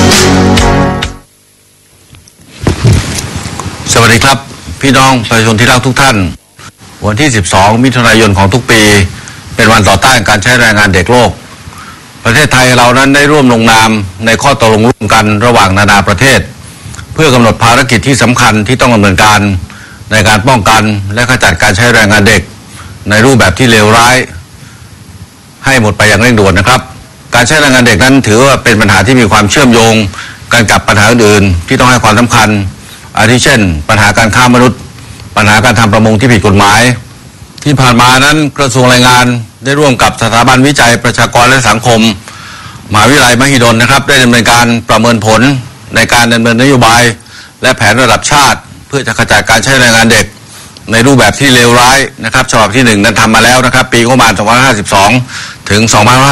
สวัสดีครับพี่น้องประชาชนที่รักทุกท่านวันที่ 12 มิถุนายนของทุกปีเป็นวันต่อต้านการใช้แรงงานเด็กโลกประเทศไทยเรานั้นได้ร่วมลงนามในข้อตกลงร่วมกันระหว่างนานาประเทศเพื่อกำหนดภารกิจที่สำคัญที่ต้องดำเนินการในการป้องกันและขจัดการใช้แรงงานเด็กในรูปแบบที่เลวร้ายให้หมดไปอย่างเร่งด่วนนะครับการใช้แรงงานเด็กนั้นถือว่าเป็นปัญหาที่มีความเชื่อมโยงกันกับปัญหาอื่นๆที่ต้องให้ความสำคัญอาทิเช่นปัญหาการค้ามนุษย์ปัญหาการทำประมงที่ผิดกฎหมายที่ผ่านมานั้นกระทรวงแรงงานได้ร่วมกับสถาบันวิจัยประชากรและสังคมมหาวิทยาลัยมหิดลนะครับได้ดำเนินการประเมินผลในการดำเนินนโยบายและแผนระดับชาติเพื่อจะขจัดการใช้แรงงานเด็กในรูปแบบที่เลวร้ายนะครับฉบับที่1นั้นทำมาแล้วนะครับปีงบประมาณ2552ถึง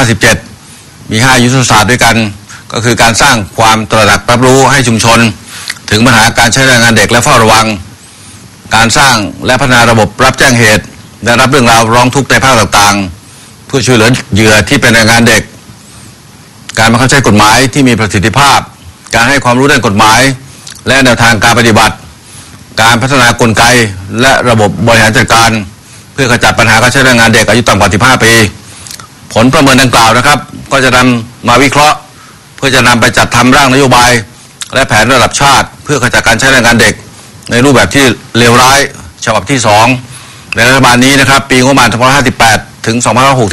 2557มี5ยุทธศาสตร์ด้วยกันก็คือการสร้างความตระหนักรับรู้ให้ชุมชนถึงปัญหาการใช้แรงงานเด็กและเฝ้าระวังการสร้างและพัฒนาระบบรับแจ้งเหตุและรับเรื่องราวร้องทุกข์ในภาคต่างๆเพื่อช่วยเหลือเหยื่อที่เป็นแรงงานเด็กการบังคับใช้กฎหมายที่มีประสิทธิภาพการให้ความรู้ด้านกฎหมายและแนวทางการปฏิบัติการพัฒนากลไกและระบบบริหารจัดการเพื่อขจัดปัญหาการใช้แรงงานเด็กอายุต่ำกว่า15 ปีผลประเมินดังกล่าวนะครับก็จะนำมาวิเคราะห์เพื่อจะนำไปจัดทำร่างนโยบายและแผนระดับชาติเพื่อขจัดการใช้แรงงานเด็กในรูปแบบที่เลวร้ายฉบับที่2ในรัฐบาลนี้นะครับปีงบประมาณ2558ถึง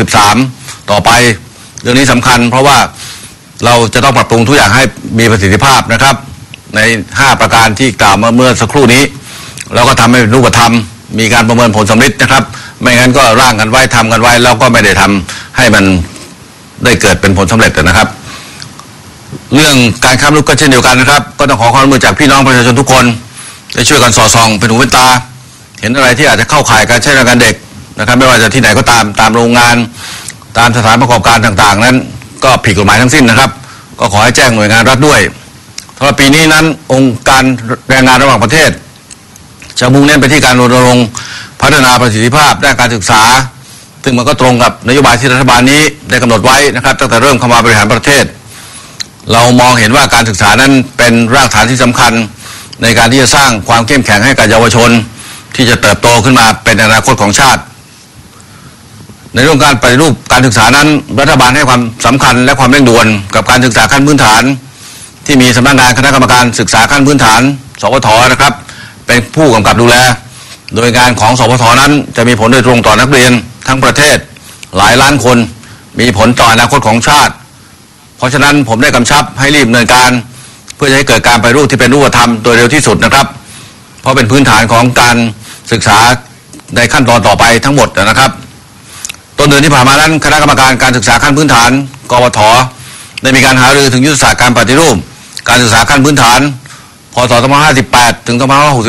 2563ต่อไปเรื่องนี้สำคัญเพราะว่าเราจะต้องปรับปรุงทุกอย่างให้มีประสิทธิภาพนะครับใน5ประการที่กล่าวมาเมื่อสักครู่นี้เราก็ทำให้รูปธรรมมีการประเมินผลสำเร็จนะครับไม่งั้นก็ร่างกันไว้ทำกันไว้แล้วก็ไม่ได้ทำให้มันได้เกิดเป็นผลสำเร็จนะครับเรื่องการค้ามนุษย์ก็เช่นเดียวกันนะครับก็ต้องขอความร่วมมือจากพี่น้องประชาชนทุกคนได้ช่วยกันสอดส่องเป็นหูเป็นตาเห็นอะไรที่อาจจะเข้าข่ายการใช้แรงงานเด็กนะครับไม่ว่าจะที่ไหนก็ตามโรงงานตามสถานประกอบการต่างๆนั้นก็ผิดกฎหมายทั้งสิ้นนะครับก็ขอให้แจ้งหน่วยงานรัฐด้วยสำหรับปีนี้นั้นองค์การแรงงานระหว่างประเทศจะมุ่งเน้นไปที่การรณรงค์พัฒนาประสิทธิภาพด้านการศึกษาซึ่งมันก็ตรงกับนโยบายที่รัฐบาลนี้ได้กำหนดไว้นะครับตั้งแต่เริ่มเข้ามาบริหารประเทศเรามองเห็นว่าการศึกษานั้นเป็นรากฐานที่สำคัญในการที่จะสร้างความเข้มแข็งให้กับเยาวชนที่จะเติบโตขึ้นมาเป็นอนาคตของชาติในเรื่องการปฏิรูปการศึกษานั้นรัฐบาลให้ความสำคัญและความเร่งด่วนกับการศึกษาขั้นพื้นฐานที่มีสำนักงานคณะกรรมการศึกษาขั้นพื้นฐานสพทนะครับเป็นผู้กำกับดูแลโดยงานของสพทนั้นจะมีผลโดยตรงต่อนักเรียนทั้งประเทศหลายล้านคนมีผลต่ออนาคตของชาติเพราะฉะนั้นผมได้กำชับให้รีบดำเนินการเพื่อให้เกิดการปฏิรูปที่เป็นรูปธรรมโดยเร็วที่สุดนะครับเพราะเป็นพื้นฐานของการศึกษาในขั้นตอนต่อไปทั้งหมดนะครับต้นเดือนที่ผ่านมานั้นคณะกรรมการการศึกษาขั้นพื้นฐานกปทได้มีการหารือถึงยุทธศาสตร์การปฏิรูปการศึกษาขั้นพื้นฐานพ.ศ. 2558 ถึง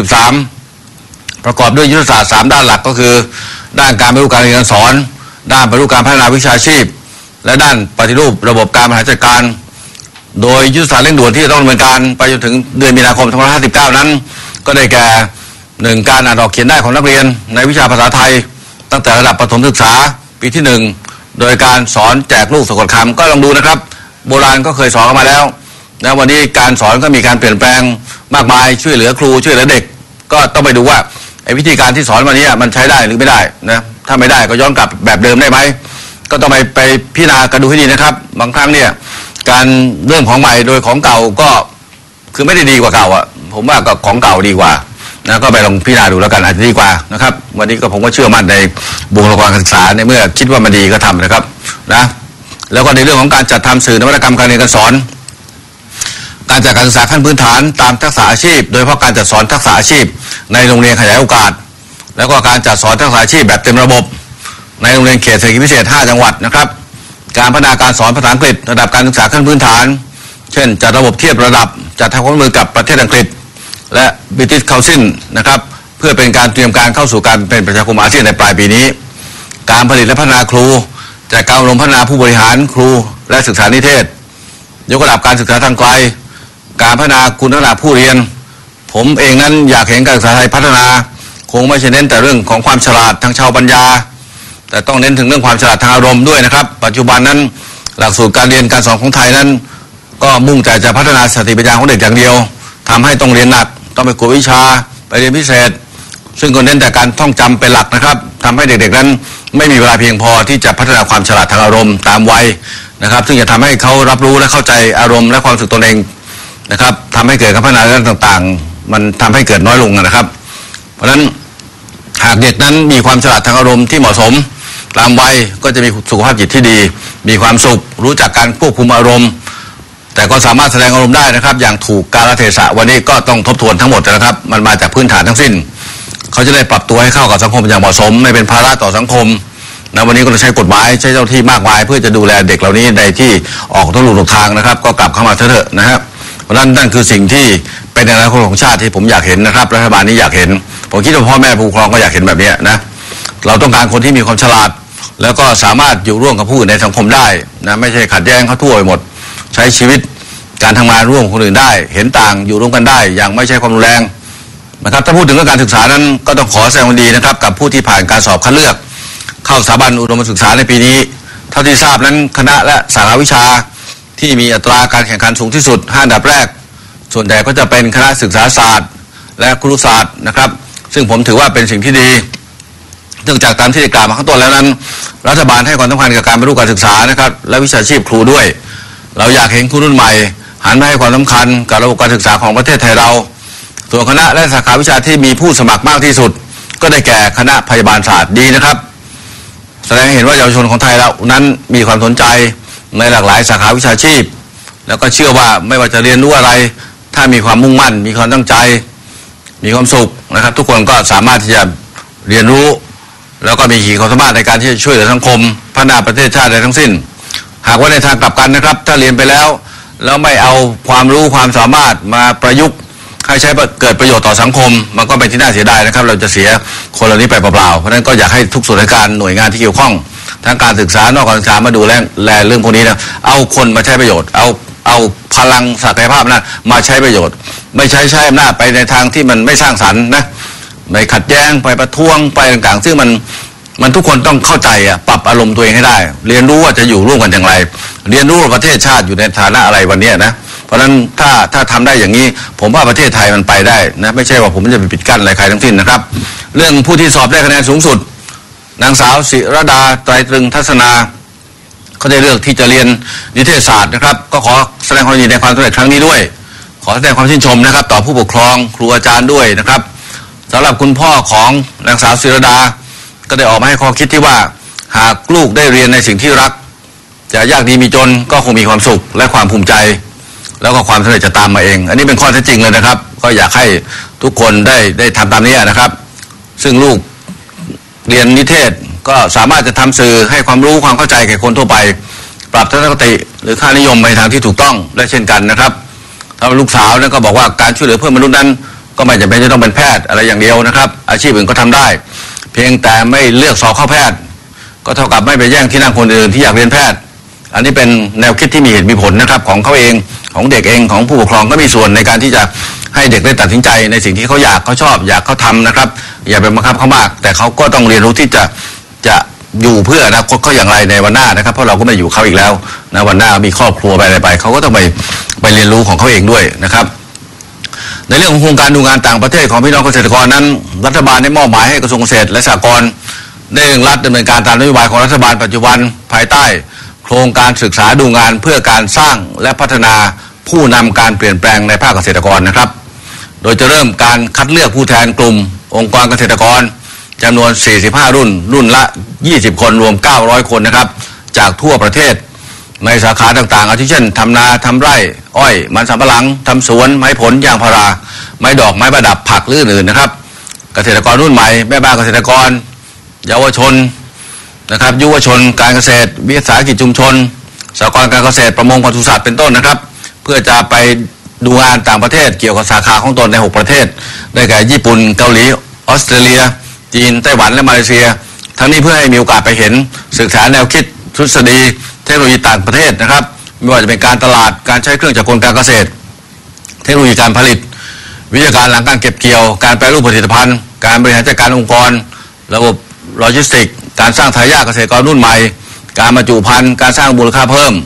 2563 ประกอบด้วยยุทธศาสตร์3ด้านหลักก็คือด้านการปฏิรูปการเรียนการสอนด้านปฏิรูปการพัฒนาวิชาชีพและด้านปฏิรูประบบการบริหารจัดการโดยยุทธศาสตร์เร่งด่วนที่ต้องดำเนินการไปจนถึงเดือนมีนาคม 2559 นั้นก็ได้แก่ 1. การอ่านออกเขียนได้ของนักเรียนในวิชาภาษาไทยตั้งแต่ระดับประถมศึกษาปีที่ 1โดยการสอนแจกลูกสะกดคำก็ลองดูนะครับโบราณก็เคยสอนกันมาแล้วนะวันนี้การสอนก็มีการเปลี่ยนแปลงมากมายช่วยเหลือครูช่วยเหลือเด็กก็ต้องไปดูว่าไอ้วิธีการที่สอนวันนี้มันใช้ได้หรือไม่ได้นะถ้าไม่ได้ก็ย้อนกลับแบบเดิมได้ไหมก็ต้องไปพิจารณากันดูให้ดีนะครับบางครั้งเนี่ยการเรื่องของใหม่โดยของเก่าก็คือไม่ได้ดีกว่าเก่าอ่ะผมว่าก็ของเก่าดีกว่านะก็ไปลองพิจารณาดูแล้วกันอาจจะดีกว่านะครับวันนี้ก็ผมก็เชื่อมั่นในบุคลากรการศึกษาในเมื่อคิดว่ามันดีก็ทำนะครับนะแล้วก็ในเรื่องของการจัดทำสื่อนวัตกรรมการเรียนการสอนการจัดการศึกษาขั้นพื้นฐานตามทักษะอาชีพโดยเฉพาะการจัดสอนทักษะอาชีพในโรงเรียนขยายโอกาสแล้วก็การจัดสอนทักษะอาชีพแบบเต็มระบบในโรงเรียนเขตเศรษฐกิจพิเศษ5จังหวัดนะครับการพัฒนาการสอนภาษาอังกฤษระดับการศึกษาขั้นพื้นฐานเช่นจัดระบบเทียบระดับจัดทำความร่วมมือกับประเทศอังกฤษและบิทิชเคาซิลนะครับเพื่อเป็นการเตรียมการเข้าสู่การเป็นประชาคมอาเซียนในปลายปีนี้การผลิตและพัฒนาครูจากการอบรมพัฒนาผู้บริหารครูและศึกษานิเทศยกระดับการศึกษาทางไกลการพัฒนาคุณลักษณะผู้เรียนผมเองนั้นอยากเห็นการศึกษาไทยพัฒนาคงไม่ใช่เน้นแต่เรื่องของความฉลาดทางชาวปัญญาแต่ต้องเน้นถึงเรื่องความฉลาดทางอารมณ์ด้วยนะครับปัจจุบันนั้นหลักสูตรการเรียนการสอนของไทยนั้นก็มุ่งแต่จะพัฒนาสติปัญญาของเด็กอย่างเดียวทำให้ต้องเรียนหนักต้องไปกวดวิชาไปเรียนพิเศษซึ่งก็เน้นแต่การท่องจำเป็นหลักนะครับทำให้เด็กๆนั้นไม่มีเวลาเพียงพอที่จะพัฒนาความฉลาดทางอารมณ์ตามวัยนะครับซึ่งจะทำให้เขารับรู้และเข้าใจอารมณ์และความรู้สึกตนเองนะครับทำให้เกิดการพัฒนาเรื่องต่างๆมันทำให้เกิดน้อยลงนะครับเพราะฉะนั้นหากเด็กนั้นมีความฉลาดทางอารมณ์ที่เหมาะสมตามวัยก็จะมีสุขภาพจิตที่ดีมีความสุขรู้จักการควบคุมอารมณ์แต่ก็สามารถแสดงอารมณ์ได้นะครับอย่างถูกกาลเทศะวันนี้ก็ต้องทบทวนทั้งหมดนะครับมันมาจากพื้นฐานทั้งสิ้นเขาจะได้ปรับตัวให้เข้ากับสังคมอย่างเหมาะสมไม่เป็นภาระต่อสังคมนะวันนี้ก็ต้องใช้กฎหมายใช้เจ้าที่มากมายเพื่อจะดูแลเด็กเหล่านี้ในที่ออกทุกลู่ทางนะครับก็กลับเข้ามาเถอะนะครับเพราะนั่นคือสิ่งที่เป็นอนาคตของชาติที่ผมอยากเห็นนะครับรัฐบาลนี้อยากเห็นผมคิดว่าพ่อแม่ผู้ปกครองก็อยากเห็นแบบนี้นะเราต้องการคนที่มีความฉลาดแล้วก็สามารถอยู่ร่วมกับผู้อื่นในสังคมได้นะไม่ใช่ขัดแย้งเขาทั่วไปหมดใช้ชีวิตการทำงานร่วมกับคนอื่นได้เห็นต่างอยู่ร่วมกันได้อย่างไม่ใช่ความรุนแรงนะครับถ้าพูดถึงเรื่องการศึกษานั้นก็ต้องขอแสดงความดีนะครับกับผู้ที่ผ่านการสอบคัดเลือกเข้าสถาบันอุดมศึกษาในปีนี้เท่าที่ทราบนั้นคณะและสาขาวิชาที่มีอัตราการแข่งขันสูงที่สุด5 อันดับแรกส่วนใหญ่ก็จะเป็นคณะศึกษาศาสตร์และครุศาสตร์นะครับซึ่งผมถือว่าเป็นสิ่งที่ดีเนื่องจากตามที่ได้กล่าวมาข้างต้นแล้วนั้นรัฐบาลให้ความสำคัญกับการปฏิรูปการศึกษานะครับและวิชาชีพครูด้วยเราอยากเห็นครูรุ่นใหม่หันมาให้ความสำคัญกับระบบการศึกษาของประเทศไทยเราส่วนคณะและสาขาวิชาที่มีผู้สมัครมากที่สุดก็ได้แก่คณะพยาบาลศาสตร์ดีนะครับแสดงให้เห็นว่าเยาวชนของไทยเรานั้นมีความสนใจในหลากหลายสาขาวิชาชีพแล้วก็เชื่อว่าไม่ว่าจะเรียนรู้อะไรถ้ามีความมุ่งมั่นมีความตั้งใจมีความสุขนะครับทุกคนก็สามารถที่จะเรียนรู้แล้วก็มีขีดความสามารถในการที่จะช่วยเหลือสังคมพัฒนาประเทศชาติได้ทั้งสิ้นหากว่าในทางกลับกันนะครับถ้าเรียนไปแล้วไม่เอาความรู้ความสามารถมาประยุกต์ให้ใช้เกิดประโยชน์ต่อสังคมมันก็เป็นที่น่าเสียดายนะครับเราจะเสียคนเหล่านี้ไปเปล่าๆเพราะฉะนั้นก็อยากให้ทุกส่วนราชการหน่วยงานที่เกี่ยวข้องทั้งการศึกษานอกการศึกษามาดูแลเรื่องพวกนี้นะเอาคนมาใช้ประโยชน์เอาพลังศักยภาพนั้นมาใช้ประโยชน์ไม่ใช้อำนาจไปในทางที่มันไม่สร้างสรรค์นะไปขัดแย้งไปประท้วงไปต่างๆซึ่งมันทุกคนต้องเข้าใจปรับอารมณ์ตัวเองให้ได้เรียนรู้ว่าจะอยู่ร่วมกันอย่างไรเรียนรู้ว่าประเทศชาติอยู่ในฐานะอะไรวันนี้นะเพราะฉะนั้นถ้าทำได้อย่างนี้ผมว่าประเทศไทยมันไปได้นะไม่ใช่ว่าผมจะไปปิดกั้นอะไรใครทั้งสิ้นนะครับเรื่องผู้ที่สอบได้คะแนนสูงสุดนางสาวศิรดาไตรตรึงทัศนาเขาได้เลือกที่จะเรียนนิเทศศาสตร์นะครับก็ขอแสดงความยินดีในความสำเร็จครั้งนี้ด้วยขอแสดงความชื่นชมนะครับต่อผู้ปกครองครูอาจารย์ด้วยนะครับสำหรับคุณพ่อของนางสาวศิรดาก็ได้ออกมาให้ข้อคิดที่ว่าหากลูกได้เรียนในสิ่งที่รักจะยากดีมีจนก็คงมีความสุขและความภูมิใจแล้วก็ความสำเร็จจะตามมาเองอันนี้เป็นข้อเท็จจริงเลยนะครับก็อยากให้ทุกคนได้ทำตามนี้นะครับซึ่งลูกเรียนนิเทศก็สามารถจะทำสื่อให้ความรู้ความเข้าใจแก่คนทั่วไปปรับทัศนคติหรือค่านิยมไปทางที่ถูกต้องและเช่นกันนะครับถ้าลูกสาวนั้นก็บอกว่าการช่วยเหลือเพื่อนมนุษย์นั้นก็ไม่จำเป็นจะต้องเป็นแพทย์อะไรอย่างเดียวนะครับอาชีพอื่นก็ทำได้เพียงแต่ไม่เลือกสอบเข้าแพทย์ก็เท่ากับไม่ไปแย่งที่นั่งคนอื่นที่อยากเรียนแพทย์อันนี้เป็นแนวคิดที่มีเหตุมีผลนะครับของเขาเองของเด็กเองของผู้ปกครองก็มีส่วนในการที่จะให้เด็กได้ตัดสินใจในสิ่งที่เขาอยากเขาชอบอยากเขาทำนะครับอย่าไปบังคับเขามากแต่เขาก็ต้องเรียนรู้ที่จะอยู่เพื่ออนาคตเขาอย่างไรในวันหน้านะครับเพราะเราก็ไม่อยู่เขาอีกแล้วนะวันหน้ามีครอบครัวไปอะไรไปเขาก็ต้องไปเรียนรู้ของเขาเองด้วยนะครับในเรื่องของโครงการดูงานต่างประเทศของพี่น้องเกษตรกรนั้นรัฐบาลได้มอบหมายให้กระทรวงเกษตรและสหกรณ์ได้เร่งรัดดำเนินการตามนโยบายของรัฐบาลปัจจุบันภายใต้โครงการศึกษาดูงานเพื่อการสร้างและพัฒนาผู้นำการเปลี่ยนแปลงในภาคเกษตรกรนะครับโดยจะเริ่มการคัดเลือกผู้แทนกลุ่มองค์กรเกษตรกรจำนวน45รุ่นละ20คนรวม900คนนะครับจากทั่วประเทศในสาขาต่างๆอาทิเช่นทำนาทำไร่อ้อยมันสำปะหลังทำสวนไม้ผลยางพาราไม้ดอกไม้ประดับผักหรืออื่นๆนะครับเกษตรกรรุ่นใหม่แม่บ้านเกษตรกรเยาวชนนะครับยุวชนการเกษตรวิสาหกิจชุมชนสหกรณ์การเกษตรประมงปศุสัตว์เป็นต้นนะครับเพื่อจะไปดูงานต่างประเทศเกี่ยวกับสาขาของตนใน6ประเทศได้แก่ญี่ปุ่นเกาหลีออสเตรเลียจีนไต้หวันและมาเลเซียทั้งนี้เพื่อให้มีโอกาสไปเห็นศึกษาแนวคิดทฤษฎีเทคโนโลยีต่างประเทศนะครับไม่ว่าจะเป็นการตลาดการใช้เครื่องจักรกลการเกษตรเทคโนโลยีการผลิตวิทยาการหลังการเก็บเกี่ยวการแปรรูปผลิตภัณฑ์การบริหารจัดการองค์กรระบบโลจิสติกส์การสร้างทายาทเกษตรกรรุ่นใหม่การบรรจุภัณฑ์การสร้างมูลค่าเพิ่ม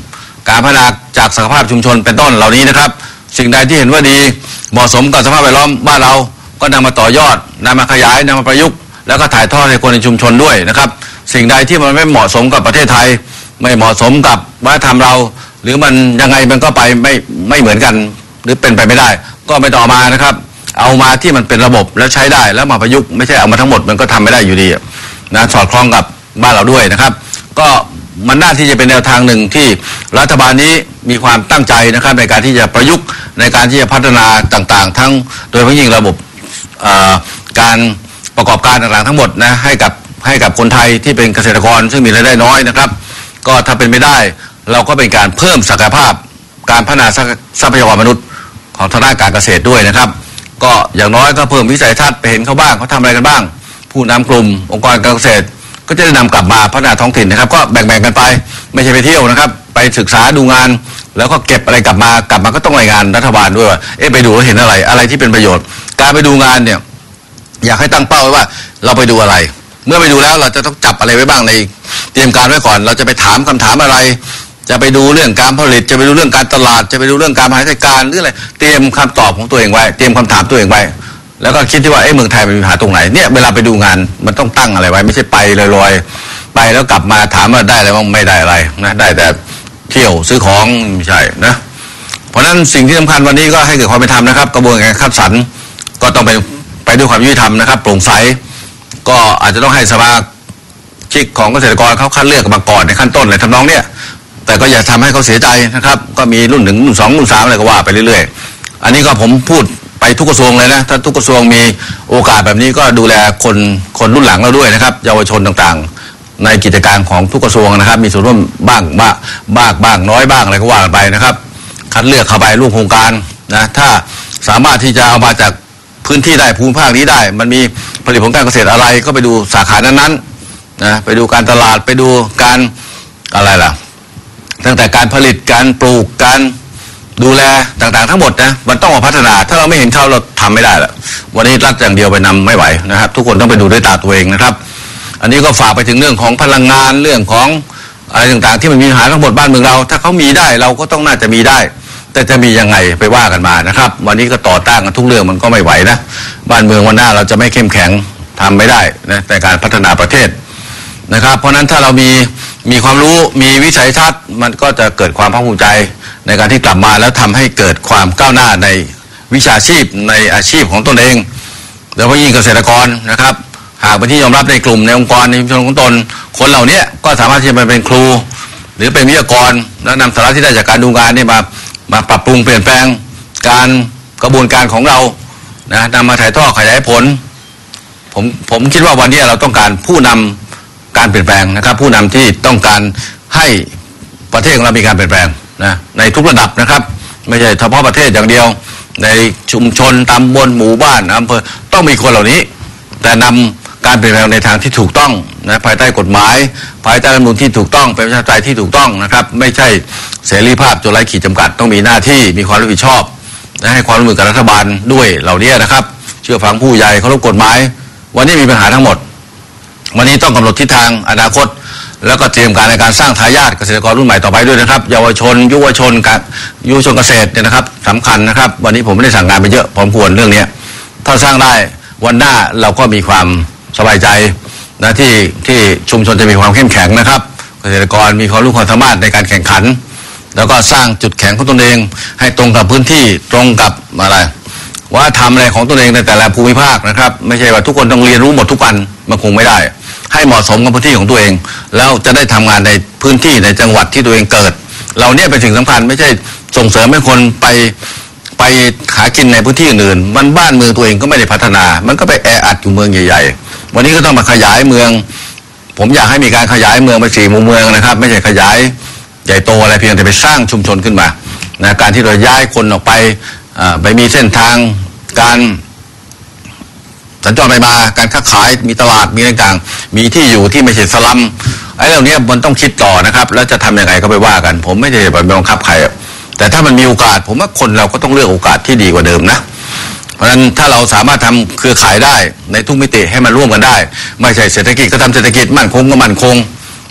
การพัฒนาจากสหภาพชุมชนเป็นต้นเหล่านี้นะครับสิ่งใดที่เห็นว่าดีเหมาะสมกับสภาพแวดล้อมบ้านเราก็นำมาต่อยอดนำมาขยายนำมาประยุกต์แล้วก็ถ่ายทอดให้คนในชุมชนด้วยนะครับสิ่งใดที่มันไม่เหมาะสมกับประเทศไทยไม่เหมาะสมกับวัฒนธรรมเราหรือมันยังไงมันก็ไปไม่เหมือนกันหรือเป็นไปไม่ได้ก็ไม่ต่อมานะครับเอามาที่มันเป็นระบบแล้วใช้ได้แล้วมาประยุกต์ไม่ใช่เอามาทั้งหมดมันก็ทำไม่ได้อยู่ดีนะสอดคล้องกับบ้านเราด้วยนะครับก็มันน่าที่จะเป็นแนวทางหนึ่งที่รัฐบาลนี้มีความตั้งใจนะครับในการที่จะประยุกต์ในการที่จะพัฒนาต่างๆทั้งโดยเฉพาะยิ่งระบบการประกอบการต่างๆทั้งหมดนะให้กับคนไทยที่เป็นเกษตรกรซึ่งมีรายได้น้อยนะครับก็ถ้าเป็นไม่ได้เราก็เป็นการเพิ่มศักยภาพการพัฒนาทรัพยากรมนุษย์ของทางด้านการเกษตรด้วยนะครับก็อย่างน้อยก็เพิ่มวิสัยทัศน์ไปเห็นเขาบ้างเขาทำอะไรกันบ้างผู้นำกลุ่มองค์กรการเกษตรก็จะได้นำกลับมาพัฒนาท้องถิ่นนะครับก็แบ่งกันไปไม่ใช่ไปเที่ยวนะครับไปศึกษาดูงานแล้วก็เก็บอะไรกลับมาก็ต้องรายงานรัฐบาลด้วยว่าไปดูเห็นอะไรที่เป็นประโยชน์การไปดูงานเนี่ยอยากให้ตั้งเป้าไว้ว่าเราไปดูอะไรเมื่อไปดูแล้วเราจะต้องจับอะไรไว้บ้างในเตรียมการไว้ก่อนเราจะไปถามคำถามอะไรจะไปดูเรื่องการผลิตจะไปดูเรื่องการตลาดจะไปดูเรื่องการบริหารจัดการหรืออะไรเตรียมคำตอบของตัวเองไว้เตรียมคำถามตัวเองไว้แล้วก็คิดที่ว่าเมืองไทยมันมีปัญหาตรงไหนเนี่ยเวลาไปดูงานมันต้องตั้งอะไรไว้ไม่ใช่ไปลอยๆไปแล้วกลับมาถามว่าได้อะไรบ้างไม่ได้อะไรนะได้แต่เที่ยวซื้อของไม่ใช่นะเพราะฉะนั้นสิ่งที่สำคัญวันนี้ก็ให้เกิดความเป็นธรรมนะครับกระบวนการคัดสรรก็ต้องไปด้วยความยุติธรรมนะครับโปร่งใสก็อาจจะต้องให้สมาชิกของเกษตรกรเขาคัดเลือกมาก่อนในขั้นต้นในทำนองเนี้ยแต่ก็อย่าทำให้เขาเสียใจนะครับก็มีรุ่น1รุ่น2รุ่น3อะไรก็ว่าไปเรื่อยๆอันนี้ก็ผมพูดไปทุกกระทรวงเลยนะถ้าทุกกระทรวงมีโอกาสแบบนี้ก็ดูแลคนรุ่นหลังเราด้วยนะครับเยาวชนต่างๆในกิจการของทุกกระทรวงนะครับมีส่วนร่วมบ้างน้อยบ้างอะไรก็ว่ากันไปนะครับคัดเลือกเข้าไปร่วมโครงการนะถ้าสามารถที่จะเอามาจากพื้นที่ได้ภูมิภาคนี้ได้มันมีผลิตผลการเกษตรอะไรก็ไปดูสาขานั้นๆนะไปดูการตลาดไปดูการอะไรล่ะตั้งแต่การผลิตการปลูกการดูแลต่างๆทั้งหมดนะมันต้องมาพัฒนาถ้าเราไม่เห็นเขาเราทำไม่ได้ละวันนี้รัฐอย่างเดียวไปนำไม่ไหวนะครับทุกคนต้องไปดูด้วยตาตัวเองนะครับอันนี้ก็ฝากไปถึงเรื่องของพลังงานเรื่องของอะไรต่างๆที่มันมีปัญหาทั้งหมดบ้านเมืองเราถ้าเขามีได้เราก็ต้องน่าจะมีได้แต่จะมียังไงไปว่ากันมานะครับวันนี้ก็ต่อต้านกันทุกเรื่องมันก็ไม่ไหวนะบ้านเมืองวันหน้าเราจะไม่เข้มแข็งทำไม่ได้นะในการพัฒนาประเทศนะครับเพราะนั้นถ้าเรามีความรู้มีวิสัยทัศน์มันก็จะเกิดความภาคภูมิใจในการที่กลับมาแล้วทำให้เกิดความก้าวหน้าในวิชาชีพในอาชีพของตนเองโดยเฉพาะยิ่งเกษตรกรนะครับหากเป็นที่ยอมรับในกลุ่มในองค์กรในชุมชนของตนคนเหล่านี้ก็สามารถที่จะมาเป็นครูหรือเป็นวิทยากรแล้วนำสาระที่ได้จากการดูงานนี่มาปรับปรุงเปลี่ยนแปลงการกระบวนการของเรานะนำมาถ่ายทอดขยายผลผมคิดว่าวันนี้เราต้องการผู้นำการเปลี่ยนแปลงนะครับผู้นำที่ต้องการให้ประเทศของเรามีการเปลี่ยนแปลงนะในทุกระดับนะครับไม่ใช่เฉพาะประเทศอย่างเดียวในชุมชนตำบลหมู่บ้านอำเภอต้องมีคนเหล่านี้แต่นำการเปลี่ยนแปลงในทางที่ถูกต้องนะภายใต้กฎหมายภายใต้รัฐธรรมนูญที่ถูกต้องเป็นประชาธิปไตยที่ถูกต้องนะครับไม่ใช่เสรีภาพจนไร้ขีดจำกัดต้องมีหน้าที่มีความรับผิดชอบและให้ความร่วมมือกับรัฐบาลด้วยเหล่านี้นะครับเชื่อฟังผู้ใหญ่เคารพกฎหมายวันนี้มีปัญหาทั้งหมดวันนี้ต้องกำหนดทิศทางอนาคตแล้วก็เตรียมการในการสร้างทายาทเกษตรกรรุ่นใหม่ต่อไปด้วยนะครับเยาวชนยุวชนเกษตรเนี่ยนะครับสำคัญนะครับวันนี้ผมไม่ได้สั่งงานไปเยอะพอควรเรื่องนี้ถ้าสร้างได้วันหน้าเราก็มีความสบายใจนะที่ชุมชนจะมีความเข้มแข็งนะครับเกษตรกรมีความรู้ความสามารถในการแข่งขันแล้วก็สร้างจุดแข็งของตนเองให้ตรงกับพื้นที่ตรงกับอะไรว่าทำอะไรของตนเองในแต่ละภูมิภาคนะครับไม่ใช่ว่าทุกคนต้องเรียนรู้หมดทุกวันมันคงไม่ได้ให้เหมาะสมกับพื้นที่ของตัวเองแล้วจะได้ทำงานในพื้นที่ในจังหวัดที่ตัวเองเกิดเราเนี่ยเป็นสิ่งสำคัญไม่ใช่ส่งเสริมให้คนไปหากินในพื้นที่อื่นมันบ้านเมืองตัวเองก็ไม่ได้พัฒนามันก็ไปแออัดอยู่เมืองใหญ่ๆวันนี้ก็ต้องมาขยายเมืองผมอยากให้มีการขยายเมืองไป4 มุมเมืองนะครับไม่ใช่ขยายใหญ่โตอะไรเพียงแต่ไปสร้างชุมชนขึ้นมานะการที่เราย้ายคนออกไปมีเส้นทางการสัญจรไปมาการค้าขายมีตลาดมีต่างๆมีที่อยู่ที่ไม่ใช่สลัมไอ้เหล่านี้มันต้องคิดต่อนะครับแล้วจะทำยังไงก็ไปว่ากันผมไม่ได้ไปบังคับใครแต่ถ้ามันมีโอกาสผมว่าคนเราก็ต้องเลือกโอกาสที่ดีกว่าเดิมนะเพราะฉะนั้นถ้าเราสามารถทำเครือข่ายได้ในทุกมิติให้มันร่วมกันได้ไม่ใช่เศรษฐกิจก็ทำเศรษฐกิจมั่นคงก็มั่นคง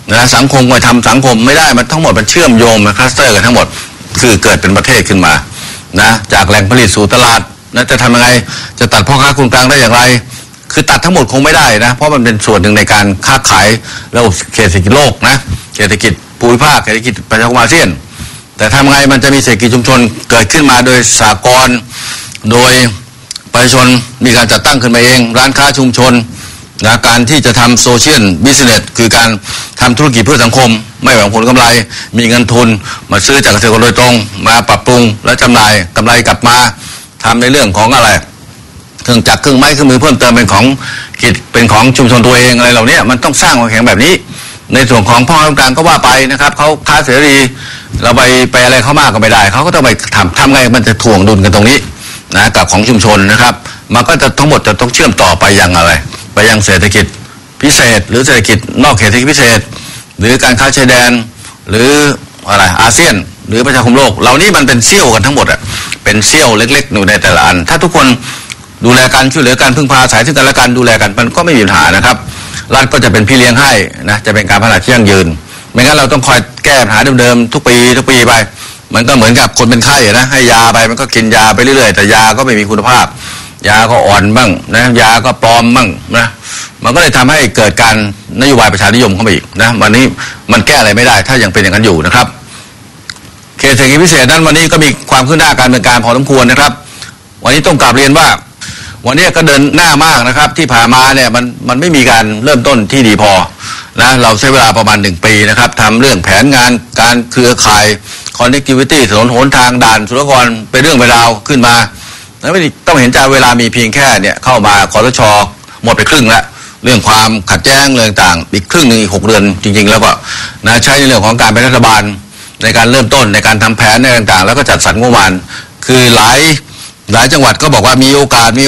นะสังคมก็ทำสังคมไม่ได้มันทั้งหมดมันเชื่อมโยงมาคลัสเตอร์กันทั้งหมดคือเกิดเป็นประเทศขึ้นมานะจากแหล่งผลิตสู่ตลาดนะจะทำยังไงจะตัดพ่อค้าคนกลางได้อย่างไรคือตัดทั้งหมดคงไม่ได้นะเพราะมันเป็นส่วนหนึ่งในการค้าขายระบบเศรษฐกิจโลกนะเศรษฐกิจภูมิภาคเศรษฐกิจประชาคมอาเซียนแต่ทำไงมันจะมีเศรษฐกิจชุมชนเกิดขึ้นมาโดยสหกรณ์โดยประชาชนมีการจัดตั้งขึ้นมาเองร้านค้าชุมชนนะการที่จะทำโซเชียลบิสเนสคือการทำธุรกิจเพื่อสังคมไม่หวังผลกำไรมีเงินทุนมาซื้อจากเกษตรกรโดยตรงมาปรับปรุงและจำหน่ายกำไรกลับมาทำในเรื่องของอะไรเครื่องจักรเครื่องไม้เครื่องมือเพิ่มเติมเป็นของกิจเป็นของชุมชนตัวเองอะไรเหล่านี้มันต้องสร้างความแข็งแบบนี้ในส่วนของพ่อค้ากลางก็ว่าไปนะครับเขาค้าเสรีเราไปอะไรเขามากก็ไม่ได้เขาก็ต้องไปทำไงมันจะถ่วงดุลกันตรงนี้นะกับของชุมชนนะครับมันก็จะทั้งหมดจะต้องเชื่อมต่อไปยังอะไรไปยังเศรษฐกิจพิเศษหรือเศรษฐกิจนอกเขตเศรษฐกิจพิเศษหรือการค้าชายแดนหรืออะไรอาเซียนหรือประชาคมโลกเหล่านี้มันเป็นเสี้ยวกันทั้งหมดอ่ะเป็นเสี้ยวเล็กๆอยู่ในแต่ละอันถ้าทุกคนดูแลกันช่วยเหลือกันพึ่งพาอาศัยซึ่งกันและกันดูแลกันมันก็ไม่มีปัญหานะครับรัฐก็จะเป็นพี่เลี้ยงให้นะจะเป็นการพัฒนาที่ยั่งยืนไม่งั้นเราต้องคอยแก้ปัญหาเดิมๆทุกปีไปมันก็เหมือนกับคนเป็นไข้นะให้ยาไปมันก็กินยาไปเรื่อยๆแต่ยาก็ไม่มีคุณภาพยาก็อ่อนบ้างนะยาก็ปลอมบ้างนะมันก็เลยทำให้เกิดการนโยบายประชานิยมเข้ามาอีกนะวันนี้มันแก้อะไรไม่ได้ถ้ายังเป็นอย่างนั้นอยู่นะครับเขตเศรษฐกิจพิเศษนั้นวันนี้ก็มีความคืบหน้าการดำเนินการพอสมควรนะครับวันนี้ต้องกราบเรียนว่าวันนี้ก็เดินหน้ามากนะครับที่ผ่านมาเนี่ยมันไม่มีการเริ่มต้นที่ดีพอนะเราใช้เวลาประมาณ1 ปีนะครับทำเรื่องแผนงานการเครือข่าย connectivity ถนนหนทางด่านศุลกากรเป็นเรื่องเวลาขึ้นมาแล้วไม่ต้องเห็นใจเวลามีเพียงแค่เนี่ยเข้ามาคสช.หมดไปครึ่งแล้วเรื่องความขัดแย้งเรื่องต่างอีกครึ่งนึงอีก6 เดือนจริงๆแล้วก็นะใช้ในเรื่องของการเป็นรัฐบาลในการเริ่มต้นในการทำแผนในต่างๆแล้วก็จัดสรรงบประมาณคือหลายจังหวัดก็บอกว่ามีโอกาสมี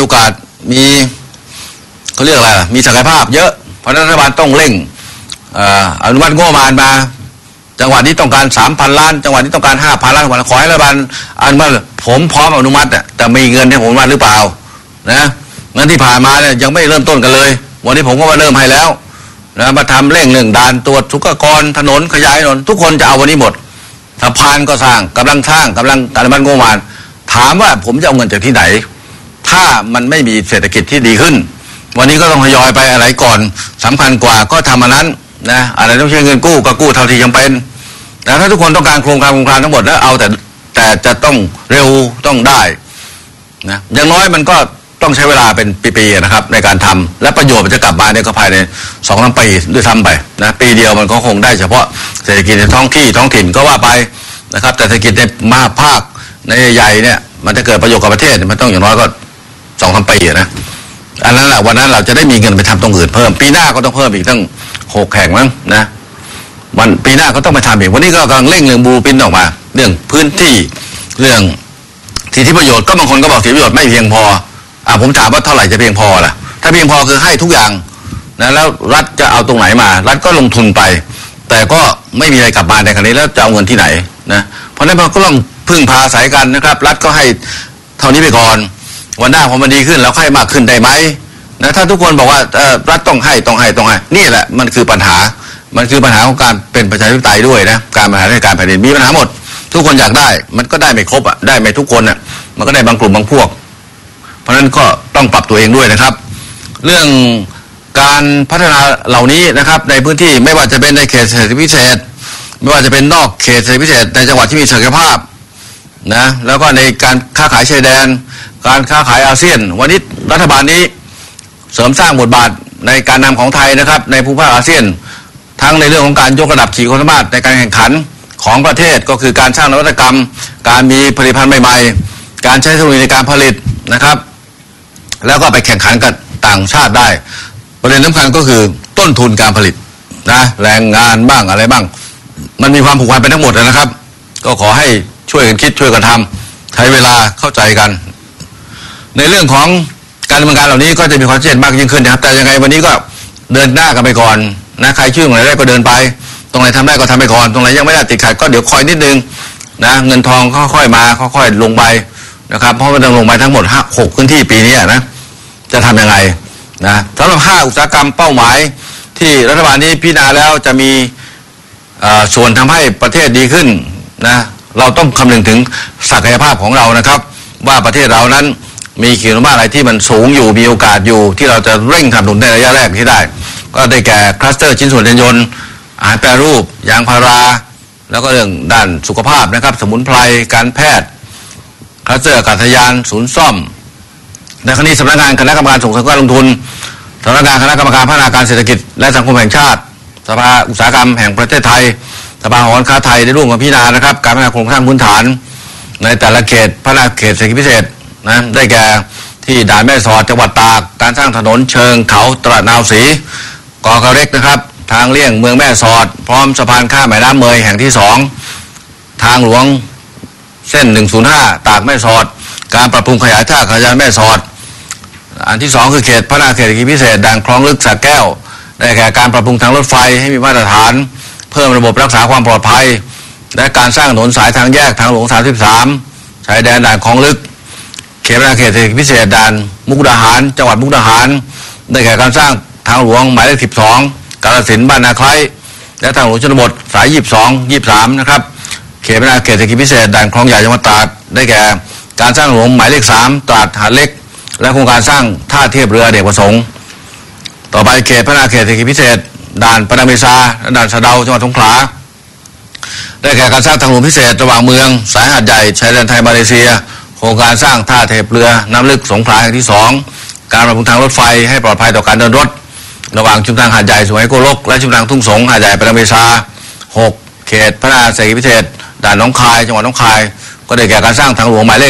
เขาเรียกอะไรมีศักยภาพเยอะเพราะรัฐบาลต้องเร่งอนุมัติงบประมาณมาจังหวัดนี้ต้องการ 3,000 ล้านจังหวัดนี้ต้องการ 5,000 ล้านขอให้รัฐบาลอนุมัติผมพร้อมอนุมัติแต่มีเงินให้ผมอนุมัติหรือเปล่านะงั้นที่ผ่านมาเนี่ยยังไม่เริ่มต้นกันเลยวันนี้ผมก็มาเริ่มให้แล้วนะมาทำเร่งเรื่องด่านตรวจศุลกากรถนนขยายถนนทุกคนจะเอาวันนี้หมดสะพานก็สร้างกำลังอนุมัติงบประมาณถามว่าผมจะเอาเงินจากที่ไหนถ้ามันไม่มีเศรษฐกิจที่ดีขึ้นวันนี้ก็ต้องทยอยไปอะไรก่อนสำคัญกว่าก็ทำอันนั้นนะอะไรต้องใช้เงินกู้ก็กู้เท่าที่จำเป็นแต่ถ้าทุกคนต้องการโครงการทั้งหมดแล้วเอาแต่จะต้องเร็วต้องได้นะอย่างน้อยมันก็ต้องใช้เวลาเป็นปีๆนะครับในการทำและประโยชน์มันจะกลับมาเนี่ยก็ภายใน 2-3 ปีด้วยซ้ำไปนะปีเดียวมันก็คงได้เฉพาะเศรษฐกิจในท้องถิ่นก็ว่าไปนะครับแต่เศรษฐกิจในมาภาคในใหญ่เนี่ยมันจะเกิดประโยชน์กับประเทศมันต้องอย่างน้อยก็ 2-3 ปีนะอันนั้นแหละวันนั้นเราจะได้มีเงินไปทำตรงอื่นเพิ่มปีหน้าก็ต้องเพิ่มอีกตั้ง6 แห่งมั้งนะวันปีหน้าก็ต้องไปทำอีกวันนี้ก็กำลังเร่งเรื่องบูปินออกมาเรื่องพื้นที่เรื่องสิทธิประโยชน์ก็บางคนก็บอกสิทธิประโยชน์ไม่เพียงพอผมถามว่าเท่าไหร่จะเพียงพอล่ะถ้าเพียงพอคือให้ทุกอย่างนะแล้วรัฐจะเอาตรงไหนมารัฐก็ลงทุนไปแต่ก็ไม่มีอะไรกลับมาในครั้งนี้แล้วจะเอาเงินที่ไหนนะเพราะฉะนั้นเราก็ต้องพึ่งพาอาศัยกันนะครับรัฐก็ให้เท่านี้ไปก่อนวันหน้าพอมันดีขึ้นแล้วให้มากขึ้นได้ไหมนะถ้าทุกคนบอกว่ารัฐต้องให้นี่แหละมันคือปัญหาของการเป็นประชาธิปไตยด้วยนะการบริหารราชการแผ่นดินมีปัญหาหมดทุกคนอยากได้มันก็ได้ไม่ครบได้ไม่ทุกคนมันก็ได้บางกลุ่มบางพวกเพราะฉะนั้นก็ต้องปรับตัวเองด้วยนะครับเรื่องการพัฒนาเหล่านี้นะครับในพื้นที่ไม่ว่าจะเป็นในเขตเศรษฐกิจพิเศษไม่ว่าจะเป็นนอกเขตเศรษฐกิจพิเศษในจังหวัดที่มีศักยภาพนะแล้วก็ในการค้าขายชายแดนการค้าขายอาเซียนวันนี้รัฐบาลนี้เสริมสร้างบทบาทในการนำของไทยนะครับในภูมิภาคอาเซียนทั้งในเรื่องของการยกระดับขีดความสามารถในการแข่งขันของประเทศก็คือการสร้างนวัตกรรมการมีผลิตภัณฑ์ใหม่ๆการใช้เทคโนโลยีในการผลิตนะครับแล้วก็ไปแข่งขันกับต่างชาติได้ประเด็นสำคัญก็คือต้นทุนการผลิตนะแรงงานบ้างอะไรบ้างมันมีความผูกพันไปทั้งหมดนะครับก็ขอให้ช่วยกันคิดช่วยกันทำใช้เวลาเข้าใจกันในเรื่องของการดำเนินการเหล่านี้ก็จะมีความชัดเจนมากยิ่งขึ้นนะครับแต่ยังไงวันนี้ก็เดินหน้ากันไปก่อนนะใครชื่อตรงไหนได้ก็เดินไปตรงไหนทำได้ก็ทำไปก่อนตรงไหนยังไม่ได้ติดขัดก็เดี๋ยวคอยนิดนึงนะเงินทองค่อยๆมาค่อยๆลงไปนะครับเพราะมันต้องลงไปทั้งหมด6 พื้นที่ปีนี้นะจะทำยังไงนะสำหรับ5 อุตสาหกรรมเป้าหมายที่รัฐบาลนี้พิจารณาแล้วจะมีส่วนทำให้ประเทศดีขึ้นนะเราต้องคำนึงถึงศักยภาพของเรานะครับว่าประเทศเรานั้นมีขีดความสามารถอะไรที่มันสูงอยู่มีโอกาสอยู่ที่เราจะเร่งทำหนุนในระยะแรกที่ได้ก็ได้แก่คลัสเตอร์ชิ้นส่วนยานยนต์อาหารแปรรูปยางพาราแล้วก็เรื่องด้านสุขภาพนะครับสมุนไพรการแพทย์คลัสเตอร์อากาศยานศูนย์ซ่อมในครั้งนี้สำนักงานคณะกรรมการส่งเสริมการลงทุนสำนักงานคณะกรรมการพัฒนาการเศรษฐกิจและสังคมแห่งชาติสภาอุตสาหกรรมแห่งประเทศไทยสภาหอการค้าไทยได้ร่วมกันพิจารณานะครับการพัฒนาโครงสร้างพื้นฐานในแต่ละเขตพัฒนาเขตเศรษฐกิจพิเศษนะได้แก่ที่ด่านแม่สอดจังหวัดตากการสร้างถนนเชิงเขาตระนาวศรีกอเขาเล็กนะครับทางเลี่ยงเมืองแม่สอดพร้อมสะพานข้ามแม่น้ำเมยแห่งที่2ทางหลวงเส้น105ตากแม่สอดการปรับปรุงขยายท่าขยายแม่สอดอันที่2คือเขตพัฒนาเขตเศรษฐกิจพิเศษด่านคลองลึกสระแก้วได้แก่การปรับปรุงทางรถไฟให้มีมาตรฐานเพิ่มระบบรักษาความปลอดภัยและการสร้างถนนสายทางแยกทางหลวง33ชายแดนด่านคลองลึกเขตพัฒนาเขตเศรษฐกิจพิเศษด่านมุกดาหารจังหวัดมุกดาหารได้แก่การสร้างทางหลวงหมายเลข12กาฬสินธุ์บ้านนาไคล้และทางหลวงชนบทสาย22 23นะครับเขตพัฒนาเขตเศรษฐกิจพิเศษด่านคลองใหญ่จังหวัดตราดได้แก่การสร้างหลวงหมายเลข3ตราดหาดเล็กและโครงการสร้างท่าเทียบเรือเด็กประสงค์ต่อไปเขตพัฒนาเขตเศรษฐกิจพิเศษด่านปนาเมซาและด่านสะเดาจังหวัดสงขลาได้แก่การสร้างทางหลวงพิเศษระหว่างเมืองสายหาดใหญ่ชายแดนไทยมาเลเซียโครงการสร้างท่าเทียบเรือน้ำลึกสงขลาแห่งที่2การปรับปรุงทางรถไฟให้ปลอดภัยต่อการเดินรถระหว่างชุมทางหาดใหญ่สุไหงโกลกและชุมทางทุ่งสงหาดใหญ่ปนาเมซา6เขตพัฒนาเศรษฐกิจพิเศษด่านหนองคายจังหวัดหนองคายก็ได้แก่การสร้างทางหลวงหมายเลข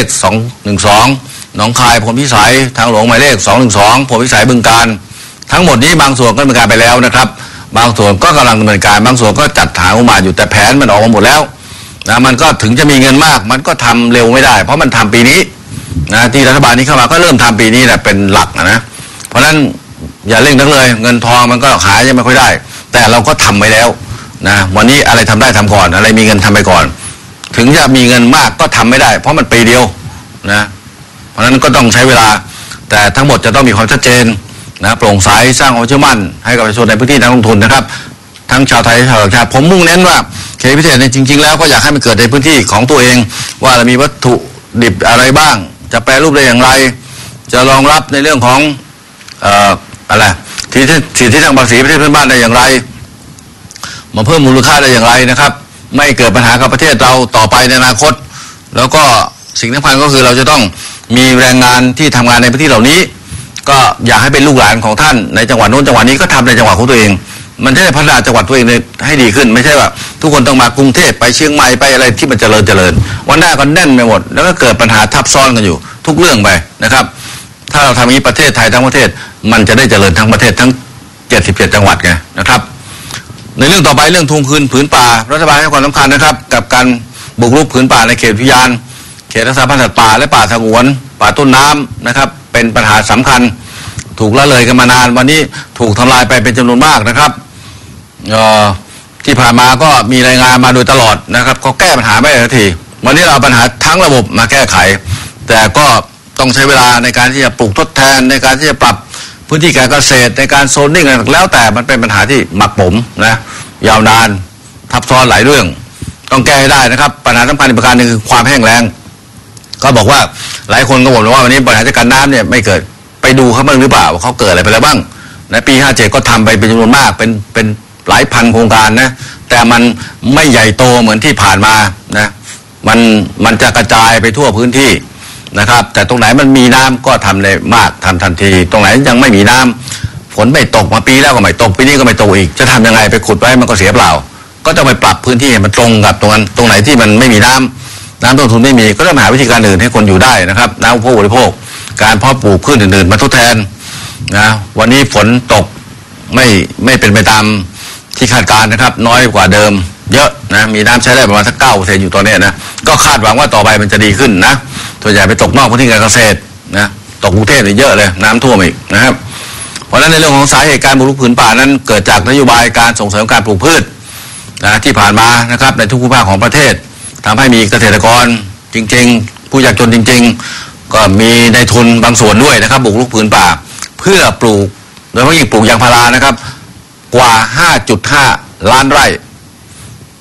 212หนองคายพลพิสัยทางหลวงหมายเลข212พลพิสัยบึงกาฬทั้งหมดนี้บางส่วนก็ดำเนินการไปแล้วนะครับบางส่วนก็กำลังดำเนินการบางส่วนก็จัดหางบประมาณอยู่แต่แผนมันออกมาหมดแล้วนะมันก็ถึงจะมีเงินมากมันก็ทำเร็วไม่ได้เพราะมันทำปีนี้นะที่รัฐบาลนี้เข้ามาก็เริ่มทำปีนี้แหละเป็นหลักนะเพราะฉะนั้นอย่าเร่งนักเลยเงินทองมันก็หายังไม่ค่อยได้แต่เราก็ทำไว้แล้วนะวันนี้อะไรทำได้ทำก่อนอะไรมีเงินทำไปก่อนถึงจะมีเงินมากก็ทำไม่ได้เพราะมันปีเดียวนะเพราะฉะนั้นก็ต้องใช้เวลาแต่ทั้งหมดจะต้องมีความชัดเจนนะโปร่งใสสร้างความเชื่อมั่นให้กับประชาชนในพื้นที่นักลงทุนนะครับทั้งชาวไทยชาวต่างชาติผมมุ่งเน้นว่าเขตพิเศษในจริงๆแล้วก็อยากให้มันเกิดในพื้นที่ของตัวเองว่าเรามีวัตถุดิบอะไรบ้างจะแปรรูปได้อย่างไรจะรองรับในเรื่องของอะไรสิทธิทางภาษีประเทศเพื่อนบ้านได้อย่างไรมาเพิ่มมูลค่าได้อย่างไรนะครับไม่เกิดปัญหากับประเทศเราต่อไปในอนาคตแล้วก็สิ่งสำคัญก็คือเราจะต้องมีแรงงานที่ทำงานในพื้นที่เหล่านี้ก็อยากให้เป็นลูกหลานของท่านในจังหวัดโน้นจังหวัดนี้ก็ทำในจังหวัดของตัวเองมันจะได้พัฒนาจังหวัดตัวเองให้ดีขึ้นไม่ใช่ว่าทุกคนต้องมากรุงเทพไปเชียงใหม่ไปอะไรที่มันเจริญวันหน้าก็แน่นไปหมดแล้วก็เกิดปัญหาทับซ้อนกันอยู่ทุกเรื่องไปนะครับถ้าเราทำอย่างนี้ประเทศไทยทั้งประเทศมันจะได้เจริญทั้งประเทศทั้ง77จังหวัดไงนะครับในเรื่องต่อไปเรื่องทวงคืนผืนป่ารัฐบาลให้ความสำคัญนะครับกับการบุกรุกผืนป่าในเขตอุทยานเขตรักษาพันธุ์สัตว์ป่าและป่าสงวนป่าต้นน้ำนะครับเป็นปัญหาสำคัญถูกละเลยกันมานานวันนี้ถูกทำลายไปเป็นจำนวนมากนะครับที่ผ่านมาก็มีรายงานมาโดยตลอดนะครับก็แก้ปัญหาไม่ได้ทันทีวันนี้เราเอาปัญหาทั้งระบบมาแก้ไขแต่ก็ต้องใช้เวลาในการที่จะปลูกทดแทนในการที่จะปรับพื้นที่การเกษตรในการโซนนิ่งแล้วแต่มันเป็นปัญหาที่หมักหมมนะยาวนานทับซ้อนหลายเรื่องต้องแก้ให้ได้นะครับปัญหาสำคัญอีกประการหนึ่งคือความแห้งแล้งก็บอกว่าหลายคนก็บอกว่าวันนี้ปัญหาจัดการน้ำเนี่ยไม่เกิดไปดูเขาบ้างหรือเปล่าว่าเขาเกิดอะไรไปแล้วบ้างในปี57ก็ทำไปเป็นจำนวนมากเป็นหลายพันโครงการนะแต่มันไม่ใหญ่โตเหมือนที่ผ่านมานะมันจะกระจายไปทั่วพื้นที่นะครับแต่ตรงไหนมันมีน้ำก็ทำได้มากทำทันทีตรงไหนยังไม่มีน้ำฝนไม่ตกมาปีแล้วก็ไม่ตกปีนี้ก็ไม่ตกอีกจะทำยังไงไปขุดไว้มันก็เสียเปล่าก็ต้องไปปรับพื้นที่ให้มันตรงกับตรงไหนที่มันไม่มีน้ำต้นทุนไม่มีก็ต้องหาวิธีการอื่นให้คนอยู่ได้นะครับน้ำอุปโภคบริโภคการเพาะปลูกพืชอื่นๆมาทดแทนนะวันนี้ฝนตกไม่เป็นไปตามที่คาดการณ์นะครับน้อยกว่าเดิมเยอะนะมีน้ำใช้ได้ประมาณสัก9%อยู่ตอนนี้นะก็คาดหวังว่าต่อไปมันจะดีขึ้นนะส่วนใหญ่ไปตกนอกพื้นที่การเกษตรนะตกกรุงเทพเนี่ยเยอะเลยน้ำท่วมอีกนะครับเพราะฉะนั้นในเรื่องของสาเหตุการบุกรุกผืนป่านั้นเกิดจากนโยบายการส่งเสริมการปลูกพืชนะที่ผ่านมานะครับในทุกภูมิภาคของประเทศทำให้มีเกษตรกรจริงๆผู้ยากจนจริงๆก็มีในทุนบางส่วนด้วยนะครับบุกรุกผืนป่าเพื่อปลูกโดยเฉพาะยิ่งปลูกยางพารานะครับกว่า 5.5 ล้านไร่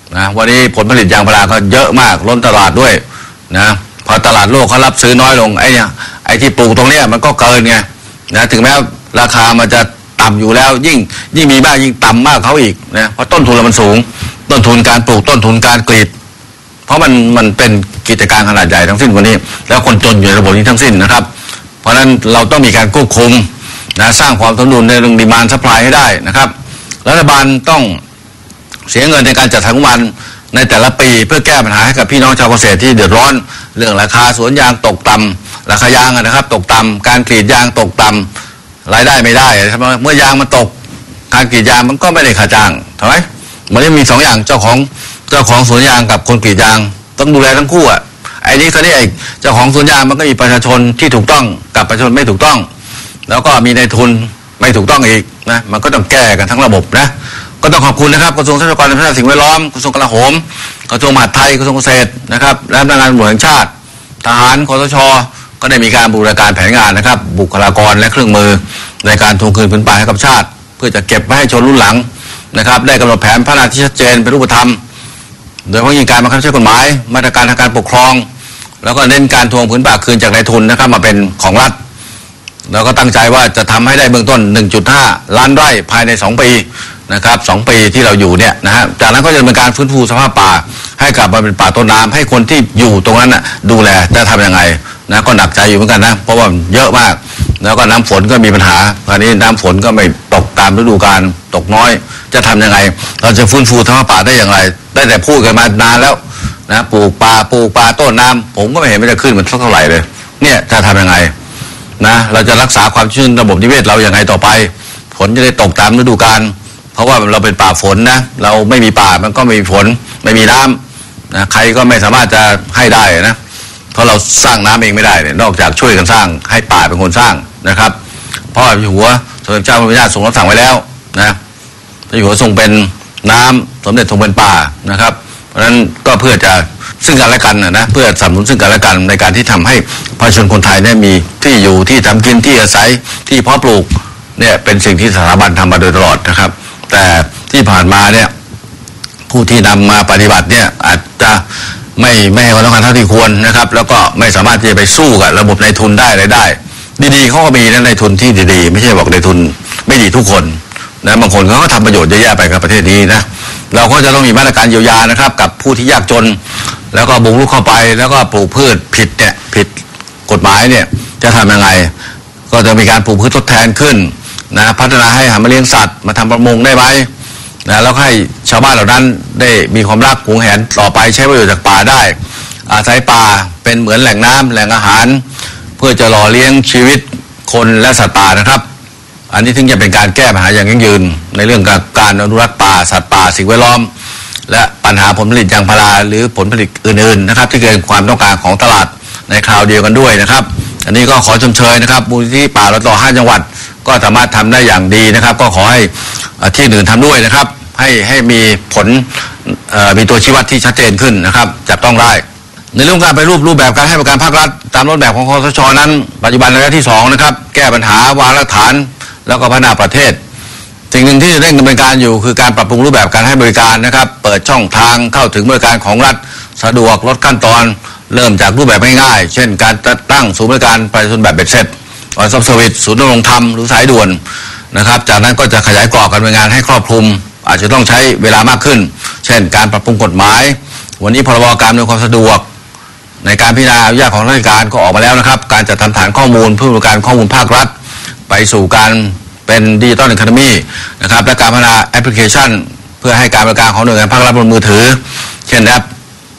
นะวันนี้ผลผลิตยางพาราก็เยอะมากล้นตลาดด้วยนะพอตลาดโลกเขารับซื้อน้อยลงไอ้ที่ปลูกตรงเนี้ยมันก็เกินไงนะถึงแม้ราคามันจะต่ำอยู่แล้วยิ่งมีมากยิ่งต่ำมากเขาอีกนะเพราะต้นทุนเรามันสูงต้นทุนการปลูกต้นทุนการกรีดเพราะมันเป็นกิจการขนาดใหญ่ทั้งสิ้นวันนี้แล้วคนจนอยู่ในระบบนี้ทั้งสิ้นนะครับเพราะฉะนั้นเราต้องมีการควบคุมนะสร้างความสมดุลในเรื่องดีมานด์ซัพพลายให้ได้นะครับรัฐบาลต้องเสียเงินในการจัดสรรงบประมาณในแต่ละปีเพื่อแก้ปัญหาให้กับพี่น้องชาวเกษตรที่เดือดร้อนเรื่องราคาสวนยางตกต่ำราคายางนะครับตกต่ำการกรีดยางตกต่ำรายได้ไม่ได้ครับเมื่อยางมันตกการกรีดยางมันก็ไม่ได้ค่าจ้างถูกไหมมันจะมี2 อย่างเจ้าของสวนยางกับคนกรีดยางต้องดูแลทั้งคู่ไอ้นี่ไอ้เจ้าของสวนยางมันก็มีประชาชนที่ถูกต้องกับประชาชนไม่ถูกต้องแล้วก็มีนายทุนไม่ถูกต้องอีกนะมันก็ต้องแก้กันทั้งระบบนะก็ต้องขอบคุณนะครับกระทรวงทรัพยากรธรรมชาติสิ่งแวดล้อมกระทรวงกลาโหมกระทรวงมหาดไทยกระทรวงเกษตรนะครับและพนักงานตำรวจแห่งชาติทหารคสช.ก็ได้มีการบูรณาการแผนงานนะครับบุคลากรและเครื่องมือในการทวงคืนผืนป่าให้กับชาติเพื่อจะเก็บไว้ให้ชนรุ่นหลังนะครับได้กำหนดแผนพัฒนาที่ชัดเจนเป็นรูปธรรมโดยเฉพาะยิ่งการบังคับใช้กฎหมายมาตรการทางการปกครองแล้วก็เน้นการทวงผืนป่าคืนจากนายทุนนะครับมาเป็นของรัฐแล้วก็ตั้งใจว่าจะทำให้ได้เบื้องต้น 1.5 ล้านไร่ภายใน2 ปีนะครับ2 ปีที่เราอยู่เนี่ยนะฮะจากนั้นก็จะเป็นการฟื้นฟูสภาพป่าให้กลับมาเป็นป่าต้นน้ำให้คนที่อยู่ตรงนั้นน่ะดูแลจะทำยังไงนะก็หนักใจอยู่เหมือนกันนะเพราะว่าเยอะมากแล้วก็น้ำฝนก็มีปัญหาคราวนี้น้ำฝนก็ไม่ตกตามฤดูกาลตกน้อยจะทำยังไงเราจะฟื้นฟูสภาพป่าได้อย่างไรได้แต่พูดกันมานานแล้วนะปลูกป่าต้นน้ำผมก็ไม่เห็นมันจะขึ้นมันเท่าไหร่เลยเนี่ยจะทำยังไงนะเราจะรักษาความชื้นระบบนิเวศเราอย่างไรต่อไปฝนจะได้ตกตามฤดูกาลเพราะว่าเราเป็นป่าฝนนะเราไม่มีป่ามันก็ไม่มีฝนไม่มีน้ำนะใครก็ไม่สามารถจะให้ได้นะเพราะเราสร้างน้ำเองไม่ได้เนี่ยนอกจากช่วยกันสร้างให้ป่าเป็นคนสร้างนะครับพ่ออยู่หัวสมเด็จเจ้าพระญาติทรงรับสั่งไว้แล้วนะพระอยู่หัวทรงเป็นน้ำสมเด็จทรงเป็นป่านะครับเพราะฉะนั้นก็เพื่อจะซึ่งกันและกันนะเพื่อสนับสนุนซึ่งกันและกันในการที่ทำให้ประชาชนคนไทยเนี่ยมีที่อยู่ที่ทำกินที่อาศัยที่เพาะปลูกเนี่ยเป็นสิ่งที่สถาบันทำมาโดยตลอดนะครับแต่ที่ผ่านมาเนี่ยผู้ที่นำมาปฏิบัติเนี่ยอาจจะไม่ให้ความสำคัญเท่าที่ควรนะครับแล้วก็ไม่สามารถที่จะไปสู้กับระบบนายทุนได้อะไรได้ดีๆเขาก็มีนะนายทุนที่ดีๆไม่ใช่บอกนายทุนไม่ดีทุกคนนะบางคนเขาก็ทำประโยชน์เยอะแยะไปกับประเทศนี้นะเราก็จะต้องมีมาตรการเยียวยานะครับกับผู้ที่ยากจนแล้วก็บุกรุกเข้าไปแล้วก็ปลูกพืชผิดกฎหมายเนี่ยจะทำยังไงก็จะมีการปลูกพืชทดแทนขึ้นนะพัฒนาให้หันมาเลี้ยงสัตว์มาทำประมงได้ไหมนะแล้วให้ชาวบ้านเหล่านั้นได้มีความรักหวงแหนต่อไปใช้ประโยชน์จากป่าได้อาศัยป่าเป็นเหมือนแหล่งน้ำแหล่งอาหารเพื่อจะหล่อเลี้ยงชีวิตคนและสัตว์ป่านะครับอันนี้ถึงจะเป็นการแก้ปัญหาอย่างยั่งยืนในเรื่องการอนุรักษ์ป่าสัตว์ป่าสิ่งแวดล้อมและปัญหาผลผลิตยางพาราหรือผลผลิตอื่นๆนะครับที่เกินความต้องการของตลาดในคราวเดียวกันด้วยนะครับอันนี้ก็ขอชมเชยนะครับมูลนิธิป่าละต่อ5 จังหวัดก็สามารถทำได้อย่างดีนะครับก็ขอให้ที่อื่นทำด้วยนะครับให้มีผลมีตัวชี้วัดที่ชัดเจนขึ้นนะครับจับต้องได้ในเรื่องการไปรูปแบบการให้บริการภาครัฐตามรูปแบบของคสช.นั้นปัจจุบันระยะที่2นะครับแก้ปัญหาวางรากฐานแล้วก็พัฒนาประเทศสิ่งหนึ่งที่เร่งดำเนินการอยู่คือการปรับปรุงรูปแบบการให้บริการนะครับเปิดช่องทางเข้าถึงบริการของรัฐสะดวกลดขั้นตอนเริ่มจากรูปแบบง่ายๆเช่นการตั้งศูนย์บริการประชาชนแบบเบ็ดเสร็จวันซับเซอร์วิสศูนย์ดำรงธรรมหรือสายด่วนนะครับจากนั้นก็จะขยายกรอบการดำเนินงานให้ครอบคลุมอาจจะต้องใช้เวลามากขึ้นเช่นการปรับปรุงกฎหมายวันนี้พรบการอำนวยความสะดวกในการพิจารณาอนุญาตของราชการก็ออกมาแล้วนะครับการจัดทำฐานข้อมูลเพื่อบริการข้อมูลภาครัฐไปสู่การเป็นดิจิตอลอีโคโนมีนะครับและการพัฒนาแอปพลิเคชันเพื่อให้การบริการของหน่วยงานภาครัฐบนมือถือเช่นแอป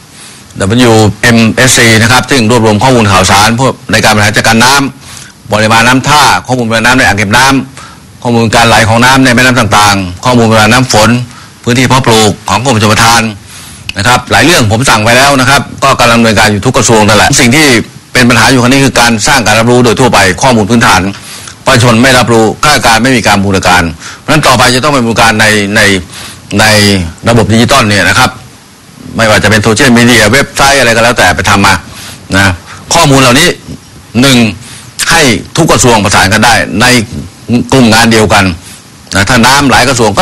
WMSC นะครับซึ่งรวบรวมข้อมูลข่าวสารในการบริหารจัดการน้ำปริมาณน้ำท่าข้อมูลปริมาณน้ำในอ่างเก็บน้ำข้อมูลการไหลของน้ำในแม่น้ำต่างๆข้อมูลปริมาณน้ำฝนพื้นที่เพาะปลูกของกรมชลประทานนะครับหลายเรื่องผมสั่งไปแล้วนะครับก็กำลังดำเนินการอยู่ทุกกระทรวงนั่นแหละสิ่งที่เป็นปัญหาอยู่ครั้งนี้คือการสร้างการรับรู้โดยทั่วไปข้อมูลพื้นฐานประชาชนไม่รับรู้ข้าราชการไม่มีการบูรณาการเพราะฉะนั้นต่อไปจะต้องเป็นบูรณาการในระบบดิจิตอลเนี่ยนะครับไม่ว่าจะเป็นโซเชียลมีเดียเว็บไซต์อะไรก็แล้วแต่ไปทำมานะข้อมูลเหล่านี้ให้ทุกกระทรวงประสานกันได้ในกลุ่มงานเดียวกันนะถ้าน้ำหลายกระทรวงก็มา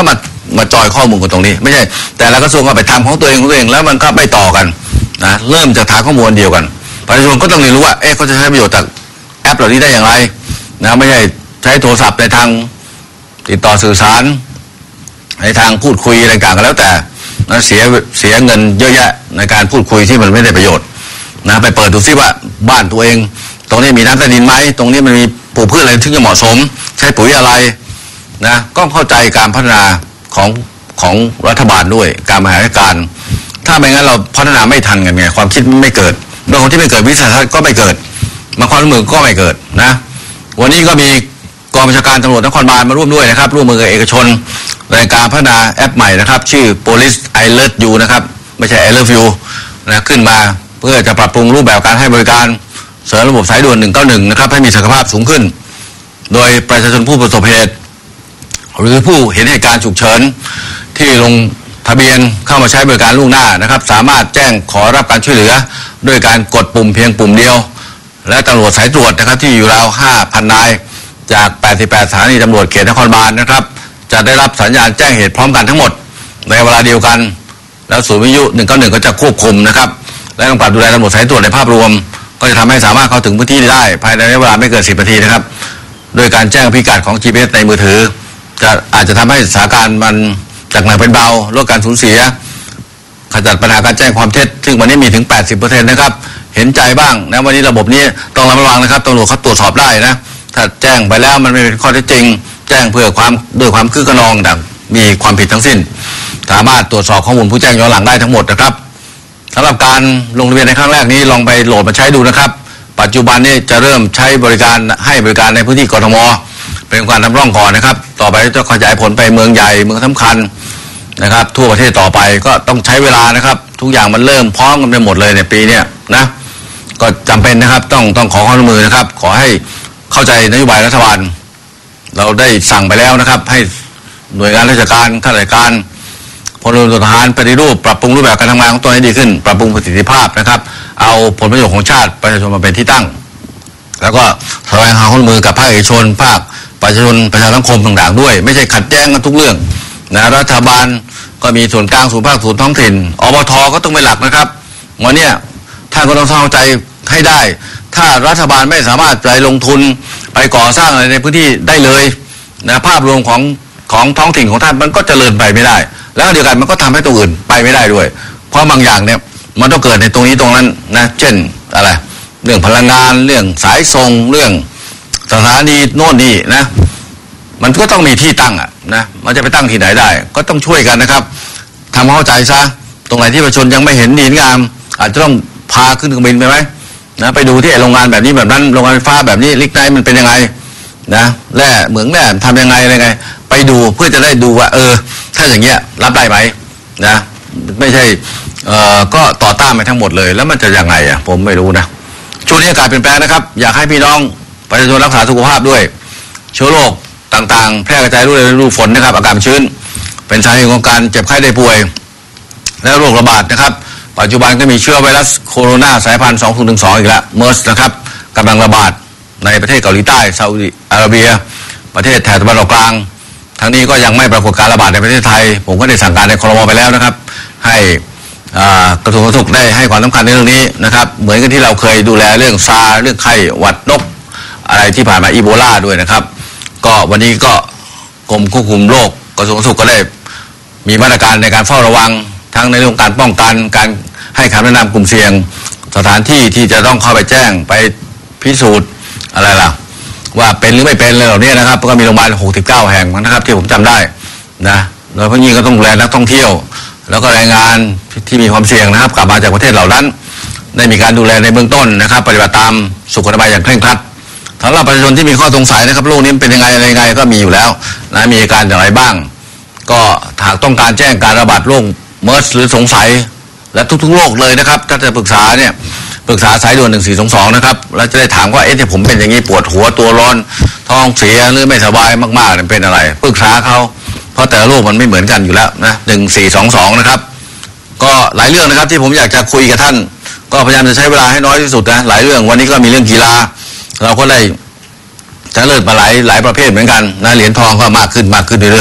มาจอยข้อมูลกันตรงนี้ไม่ใช่แต่ละกระทรวงก็ไปทำของตัวเองแล้วมันก็ไม่ต่อกันนะเริ่มจากฐานข้อมูลเดียวกันประชาชนก็ต้องเรียนรู้ว่าเขาจะใช้ประโยชน์จากแอปเหล่านี้ได้อย่างไรนะไม่ใช่ใช้โทรศัพท์ในทางติดต่อสื่อสารในทางพูดคุยอะไรต่างกันแล้วแต่นะเสียเงินเยอะแยะในการพูดคุยที่มันไม่ได้ประโยชน์นะไปเปิดดูซิว่าบ้านตัวเองตรงนี้มีน้ำใต้ดินไหมตรงนี้มันมีปลูกพืชอะไรที่จะเหมาะสมใช้ปุ๋ยอะไรนะก็เข้าใจการพัฒนาของรัฐบาลด้วยการบริหารจัดการถ้าไม่งั้นเราพัฒนาไม่ทันกันไงความคิดไม่เกิดเรื่องของที่ไม่เกิดวิสัยทัศน์ก็ไม่เกิดมาความร่วมมือก็ไม่เกิดนะวันนี้ก็มีกองบัญชาการตำรวจนครบาลมาร่วมด้วยนะครับร่วมมือกับเอกชนในการพัฒนาแอปใหม่นะครับชื่อ Police Alert You นะครับไม่ใช่ Alert You นะขึ้นมาเพื่อจะปรับปรุงรูปแบบการให้บริการเสริมระบบสายด่วน191นะครับให้มีศักยภาพสูงขึ้นโดยประชาชนผู้ประสบเหตุหรือผู้เห็นเหตุการณ์ฉุกเฉินที่ลงทะเบียนเข้ามาใช้บริการล่วงหน้านะครับสามารถแจ้งขอรับการช่วยเหลือด้วยการกดปุ่มเพียงปุ่มเดียวและตำรวจสายตรวจนะครับที่อยู่ราว 5,000 นายจาก88สถานีตำรวจเขตนครบาลนะครับจะได้รับสัญญาณแจ้งเหตุพร้อมกันทั้งหมดในเวลาเดียวกันแล้วศูนย์วิทยุ191ก็จะควบคุมนะครับและกำกับดูแลตำรวจสายตรวจในภาพรวมก็จะทำให้สามารถเข้าถึงพื้นที่ได้ภายในเวลาไม่เกิน10 นาทีนะครับโดยการแจ้งพิกัดของ GPS ในมือถืออาจจะทำให้สถานการณ์มันจากหนักเป็นเบาลดการสูญเสียขจัดปัญหาการแจ้งความเท็จซึ่งวันนี้มีถึง 80% นะครับเห็นใจบ้างนะวันนี้ระบบนี้ต้องระมัดระวังนะครับตำรวจเขาตรวจสอบได้นะถ้าแจ้งไปแล้วมันไม่เป็นข้อเท็จจริงแจ้งเพื่อด้วยความคึกขนองต่างมีความผิดทั้งสิ้นสามารถตรวจสอบข้อมูลผู้แจ้งย้อนหลังได้ทั้งหมดนะครับสำหรับการลงทะเบียนในครั้งแรกนี้ลองไปโหลดมาใช้ดูนะครับปัจจุบันนี้จะเริ่มใช้บริการให้บริการในพื้นที่กทมเป็นการนำร่องก่อนนะครับต่อไปจะขยายผลไปเมืองใหญ่เมืองสำคัญนะครับทั่วประเทศต่อไปก็ต้องใช้เวลานะครับทุกอย่างมันเริ่มพร้อมกันไปหมดเลยในปีนี้นะก็จำเป็นนะครับต้องขอความร่วมมือนะครับขอให้เข้าใจนโยบายรัฐบาลเราได้สั่งไปแล้วนะครับให้หน่วยงานราชการข้าราชการพลเรือนทหารปฏิรูปปรับปรุงรูปแบบการทำงานของตัวให้ดีขึ้นปรับปรุงประสิทธิภาพนะครับเอาผลประโยชน์ของชาติประชาชนมาเป็นที่ตั้งแล้วก็แสวงหาความร่วมมือกับภาคเอกชนภาคประชาชนประชาสังคมต่างๆด้วยไม่ใช่ขัดแย้งกันทุกเรื่องนะรัฐบาลก็มีส่วนกลางส่วนภาคส่วนท้องถิ่นอบท.ก็ต้องเป็นหลักนะครับวันนี้ท่านก็ต้องเข้าใจให้ได้ถ้ารัฐบาลไม่สามารถไปลงทุนไปก่อสร้างอะไรในพื้นที่ได้เลยนะภาพรวมของท้องถิ่นของท่านมันก็เจริญไปไม่ได้แล้วเดียวกันมันก็ทำให้ตัวอื่นไปไม่ได้ด้วยเพราะบางอย่างเนี่ยมันต้องเกิดในตรงนี้ตรงนั้นนะเช่นอะไรเรื่องพลังงานเรื่องสายส่งเรื่องสถานีโน่นนี่นะมันก็ต้องมีที่ตั้งอ่ะนะมันจะไปตั้งที่ไหนได้ก็ต้องช่วยกันนะครับทำเข้าใจซะตรงไหนที่ประชาชนยังไม่เห็นดีงามอาจจะต้องพาขึ้นเครื่องบินไปไหมนะไปดูที่โรงงานแบบนี้แบบนั้นโรงงานไฟฟ้าแบบนี้ลิกไนท์มันเป็นยังไงนะแร่เหมืองแร่ทำยังไงอะไรไงไปดูเพื่อจะได้ดูว่าถ้าอย่างเงี้ยรับได้ไหมนะไม่ใช่ก็ต่อต้านไปทั้งหมดเลยแล้วมันจะยังไงอ่ะผมไม่รู้นะช่วงนี้อากาศเปลี่ยนแปลงนะครับอยากให้พี่น้องประชาชนรักษาสุขภาพด้วยเชื้อโรคต่างๆแพร่กระจายด้วยฤดูฝนนะครับอากาศชื้นเป็นสาเหตุของการเจ็บไข้ได้ป่วยและโรคระบาดนะครับปัจจุบันก็มีเชื้อไวรัสโคโรนาสายพันธุ์2012อีกแล้วเมอร์สนะครับกำลังระบาดในประเทศเกาหลีใต้ซาอุดิอาระเบียประเทศแถบตะวันออกกลางทั้งนี้ก็ยังไม่ปรากฏการระบาดในประเทศไทยผมก็ได้สั่งการในครม.ไปแล้วนะครับให้กระทรวงสาธารณสุขได้ให้ความสำคัญในเรื่องนี้นะครับเหมือนกันที่เราเคยดูแลเรื่องซาเรื่องไข้หวัดนกอะไรที่ผ่านมาอีโบลาด้วยนะครับก็วันนี้ก็กรมควบคุมโรคกระทรวงสาธารณสุขก็ได้มีมาตรการในการเฝ้าระวังทั้งในเรื่องการป้องกันการให้คำแนะนำกลุ่มเสี่ยงสถานที่ที่จะต้องเข้าไปแจ้งไปพิสูจน์อะไรล่ะว่าเป็นหรือไม่เป็นอะไรเหล่านี้นะครับก็มีโรงพยาบาล69 แห่งนะครับที่ผมจำได้นะโดยเฉพาะยิ่งก็ต้องดูแลนักท่องเที่ยวแล้วก็แรงงานที่มีความเสี่ยงนะครับกลับมาจากประเทศเหล่านั้นได้มีการดูแลในเบื้องต้นนะครับปฏิบัติตามสุขอนามัยอย่างเคร่งครัดสำหรับประชาชนที่มีข้อสงสัยนะครับโรคนี้เป็นยังไงอะไรยังไงก็มีอยู่แล้วนะมีอาการอย่างไรบ้างก็หากต้องการแจ้งการระบาดโรคเมอร์สหรือสงสัยและทุกๆโรคเลยนะครับถ้าจะปรึกษาเนี่ยปรึกษาสายด่วน1422นะครับแล้วจะได้ถามว่าที่ผมเป็นอย่างนี้ปวดหัวตัวร้อนท้องเสียหรือไม่สบายมากๆเป็นอะไรปรึกษาเขาเพราะแต่ละโรคมันไม่เหมือนกันอยู่แล้วนะ1422นะครับก็หลายเรื่องนะครับที่ผมอยากจะคุยกับท่านก็พยายามจะใช้เวลาให้น้อยที่สุดนะหลายเรื่องวันนี้ก็มีเรื่องกีฬาเราก็ได้จะเลิศมาหลายประเภทเหมือนกันนะเหรียญทองก็มากขึ้นเรื่อยๆ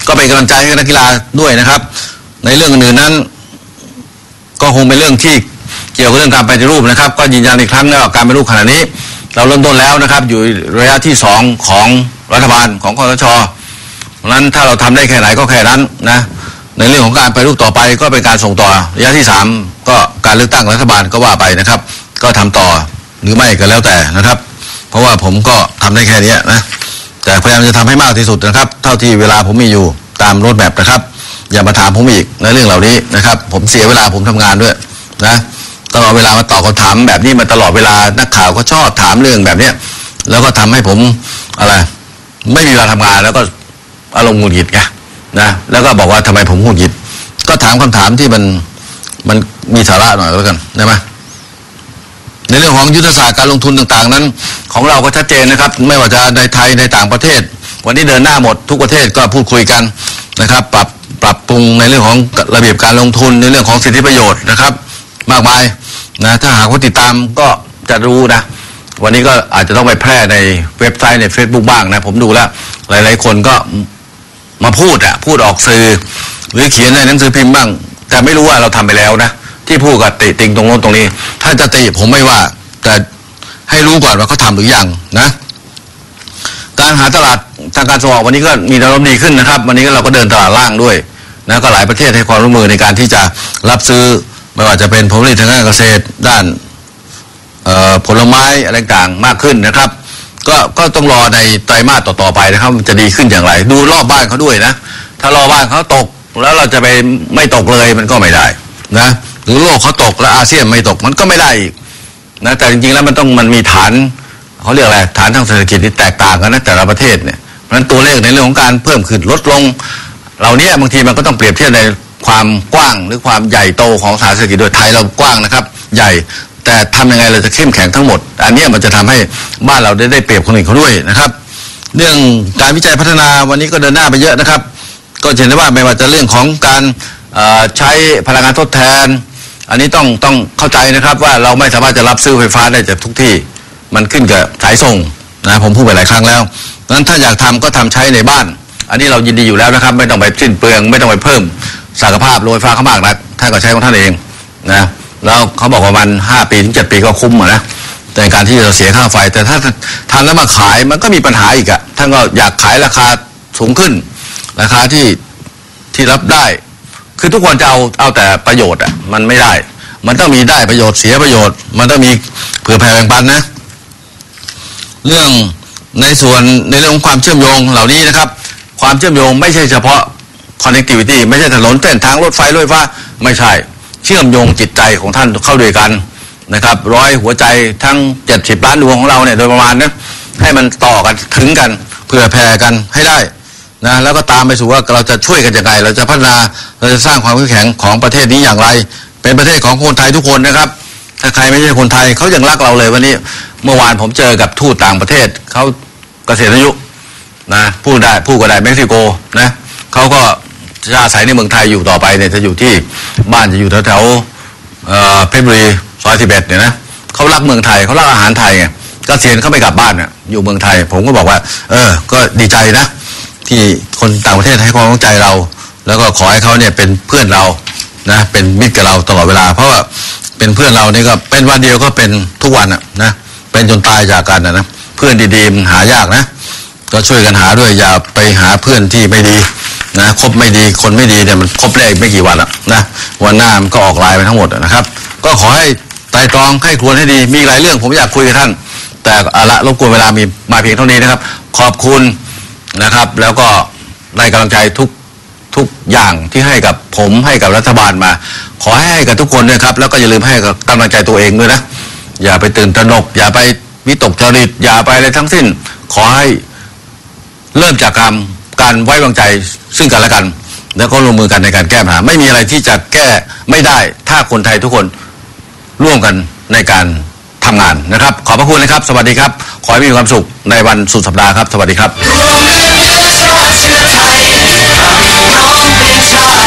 ก็เป็นกำลังใจให้นักกีฬาด้วยนะครับในเรื่องอื่นๆนั้นก็คงเป็นเรื่องที่เกี่ยวกับเรื่องการปฏิรูปนะครับก็ยืนยันอีกครั้งว่าการปฏิรูปขณะนี้เราเริ่มต้นแล้วนะครับอยู่ระยะที่2ของรัฐบาลของคสช.เพราะฉะนั้นถ้าเราทำได้แค่ไหนก็แค่นั้นนะในเรื่องของการปฏิรูปต่อไปก็เป็นการส่งต่อระยะที่3ก็การเลือกตั้งรัฐบาลก็ว่าไปนะครับก็ทำต่อหรือไม่ก็แล้วแต่นะครับเพราะว่าผมก็ทำได้แค่นี้นะแต่พยายามจะทำให้มากที่สุดนะครับเท่าที่เวลาผมมีอยู่ตามโรดแมพนะครับอย่ามาถามผมอีกในเรื่องเหล่านี้นะครับผมเสียเวลาผมทำงานด้วยนะต้องเอาเวลามาตอบคำถามแบบนี้มาตลอดเวลานักข่าวก็ชอบถามเรื่องแบบเนี้ยแล้วก็ทำให้ผมอะไรไม่มีเวลาทำงานแล้วก็อารมณ์หงุดหงิดไงนะแล้วก็บอกว่าทำไมผมหงุดหงิดก็ถามคำถามที่มันมีสาระหน่อยแล้วกันได้ไหมในเรื่องของยุทธศาสตร์การลงทุนต่างๆนั้นของเราก็ชัดเจนนะครับไม่ว่าจะในไทยในต่างประเทศวันนี้เดินหน้าหมดทุกประเทศก็พูดคุยกันนะครับปรับปรุงในเรื่องของระเบียบการลงทุนในเรื่องของสิทธิประโยชน์นะครับมากมายนะถ้าหากว่าติดตามก็จะรู้นะวันนี้ก็อาจจะต้องไปแพร่ในเว็บไซต์ใน Facebook บ้างนะผมดูแล้วหลายๆคนก็มาพูดออกสื่อหรือเขียนในหนังสือพิมพ์บ้างแต่ไม่รู้ว่าเราทำไปแล้วนะที่พูดกับติติงตรงโน้นตรงนี้ถ้าจะติผมไม่ว่าแต่ให้รู้ก่อนว่าเขาทำหรือยังนะการหาตลาดทางการส่งออกวันนี้ก็มีแนวโน้มดีขึ้นนะครับวันนี้เราก็เดินตลาดล่างด้วยนะก็หลายประเทศให้ความร่วมมือในการที่จะรับซื้อไม่ว่าจะเป็นผลผลิตทางการเกษตรด้านผลไม้อะไรต่างมากขึ้นนะครับก็ต้องรอในไตรมาสต่อไปนะครับมันจะดีขึ้นอย่างไรดูรอบบ้านเขาด้วยนะถ้ารอบบ้านเขาตกแล้วเราจะไปไม่ตกเลยมันก็ไม่ได้นะหรือโลกเขาตกแล้วอาเซียนไม่ตกมันก็ไม่ได้อีกนะแต่จริงๆแล้วมันมีฐานเขาเรียกอะไรฐานทางเศรษฐกิจที่แตกต่างกันนะแต่ละประเทศเนี่ยเพราะฉะนั้นตัวเลขในเรื่องของการเพิ่มขึ้นลดลงเหล่านี้บางทีมันก็ต้องเปรียบเทียบในความกว้างหรือความใหญ่โตของฐานเศรษฐกิจโดยไทยเรากว้างนะครับใหญ่แต่ทำยังไงเราจะเข้มแข็งทั้งหมดอันนี้มันจะทำให้บ้านเราได้เปรียบคนอื่นเขาด้วยนะครับเรื่องการวิจัยพัฒนาวันนี้ก็เดินหน้าไปเยอะนะครับก็เห็นได้ว่าไม่ว่าจะเรื่องของการใช้พลังงานทดแทนอันนี้ต้องเข้าใจนะครับว่าเราไม่สามารถจะรับซื้อไฟฟ้าได้จากทุกที่มันขึ้นกับสายส่งนะผมพูดไปหลายครั้งแล้วนั้นถ้าอยากทำก็ทำใช้ในบ้านอันนี้เรายินดีอยู่แล้วนะครับไม่ต้องไปสิ้นเปลืองไม่ต้องไปเพิ่มศักยภาพโรงไฟฟ้าเขามากนักท่านก็ใช้ของท่านเองนะแล้วเขาบอกว่ามัน5 ปีถึง 7 ปีก็คุ้มนะแต่การที่เราเสียค่าไฟแต่ถ้าทำแล้วมาขายมันก็มีปัญหาอีกท่านก็อยากขายราคาสูงขึ้นราคาที่รับได้คือทุกคนจะเอาแต่ประโยชน์มันไม่ได้มันต้องมีได้ประโยชน์เสียประโยชน์มันต้องมีเผื่อแผ่แบ่งปันนะเรื่องในส่วนในเรื่องของความเชื่อมโยงเหล่านี้นะครับความเชื่อมโยงไม่ใช่เฉพาะ connectivity ไม่ใช่ถนนเส้นทางรถไฟรถไฟฟ้าไม่ใช่เชื่อมโยงจิตใจของท่านเข้าด้วยกันนะครับ100หัวใจทั้ง70ล้านดวงของเราเนี่ยโดยประมาณนะให้มันต่อกันถึงกันเผื่อแผ่กันให้ได้นะแล้วก็ตามไปสู่ว่าเราจะช่วยกันยังไงเราจะพัฒนาเราจะสร้างความเข้มแข็งของประเทศนี้อย่างไรเป็นประเทศของคนไทยทุกคนนะครับถ้าใครไม่ใช่คนไทยเขายังรักเราเลยวันนี้เมื่อวานผมเจอกับทูตต่างประเทศเขาเกษียณอายุนะพูดก็ได้เม็กซิโกนะเขาก็จะอาศัยในเมืองไทยอยู่ต่อไปเนี่ยจะอยู่ที่บ้านจะอยู่แถวเพชรบุรีซอย11เนี่ยนะเขารักเมืองไทยเขารักอาหารไทยไงเกษียณเขาไม่กลับบ้านเนี่ยอยู่เมืองไทยผมก็บอกว่าก็ดีใจนะที่คนต่างประเทศให้ความสนใจเราแล้วก็ขอให้เขาเนี่ยเป็นเพื่อนเรานะเป็นมิตรกับเราตลอดเวลาเพราะว่าเป็นเพื่อนเรานี่ก็เป็นวันเดียวก็เป็นทุกวันนะเป็นจนตายจากกันนะเพื่อนดีๆมันหายากนะก็ช่วยกันหาด้วยอย่าไปหาเพื่อนที่ไม่ดีนะคบไม่ดีคนไม่ดีเนี่ยมันคบได้ไม่กี่วันแล้วนะวันหน้ามันก็ออกลายไปทั้งหมดนะครับก็ขอให้ไตร่ตรองให้ควรให้ดีมีหลายเรื่องผมอยากคุยกับท่านแต่ละรบกวนเวลามีมาเพียงเท่านี้นะครับขอบคุณนะครับแล้วก็ได้กำลังใจทุกอย่างที่ให้กับผมให้กับรัฐบาลมาขอให้กับทุกคนด้วยครับแล้วก็อย่าลืมให้กับกำลังใจตัวเองด้วยนะอย่าไปตื่นตระหนกอย่าไปวิตกจริตอย่าไปอะไรทั้งสิ้นขอให้เริ่มจากการไว้วางใจซึ่งกันและกันแล้วก็ร่วมมือกันในการแก้ปัญหาไม่มีอะไรที่จะแก้ไม่ได้ถ้าคนไทยทุกคนร่วมกันในการทำงานนะครับขอบพระคุณนะครับสวัสดีครับขอให้มีความสุขในวันสุดสัปดาห์ครับสวัสดีครับ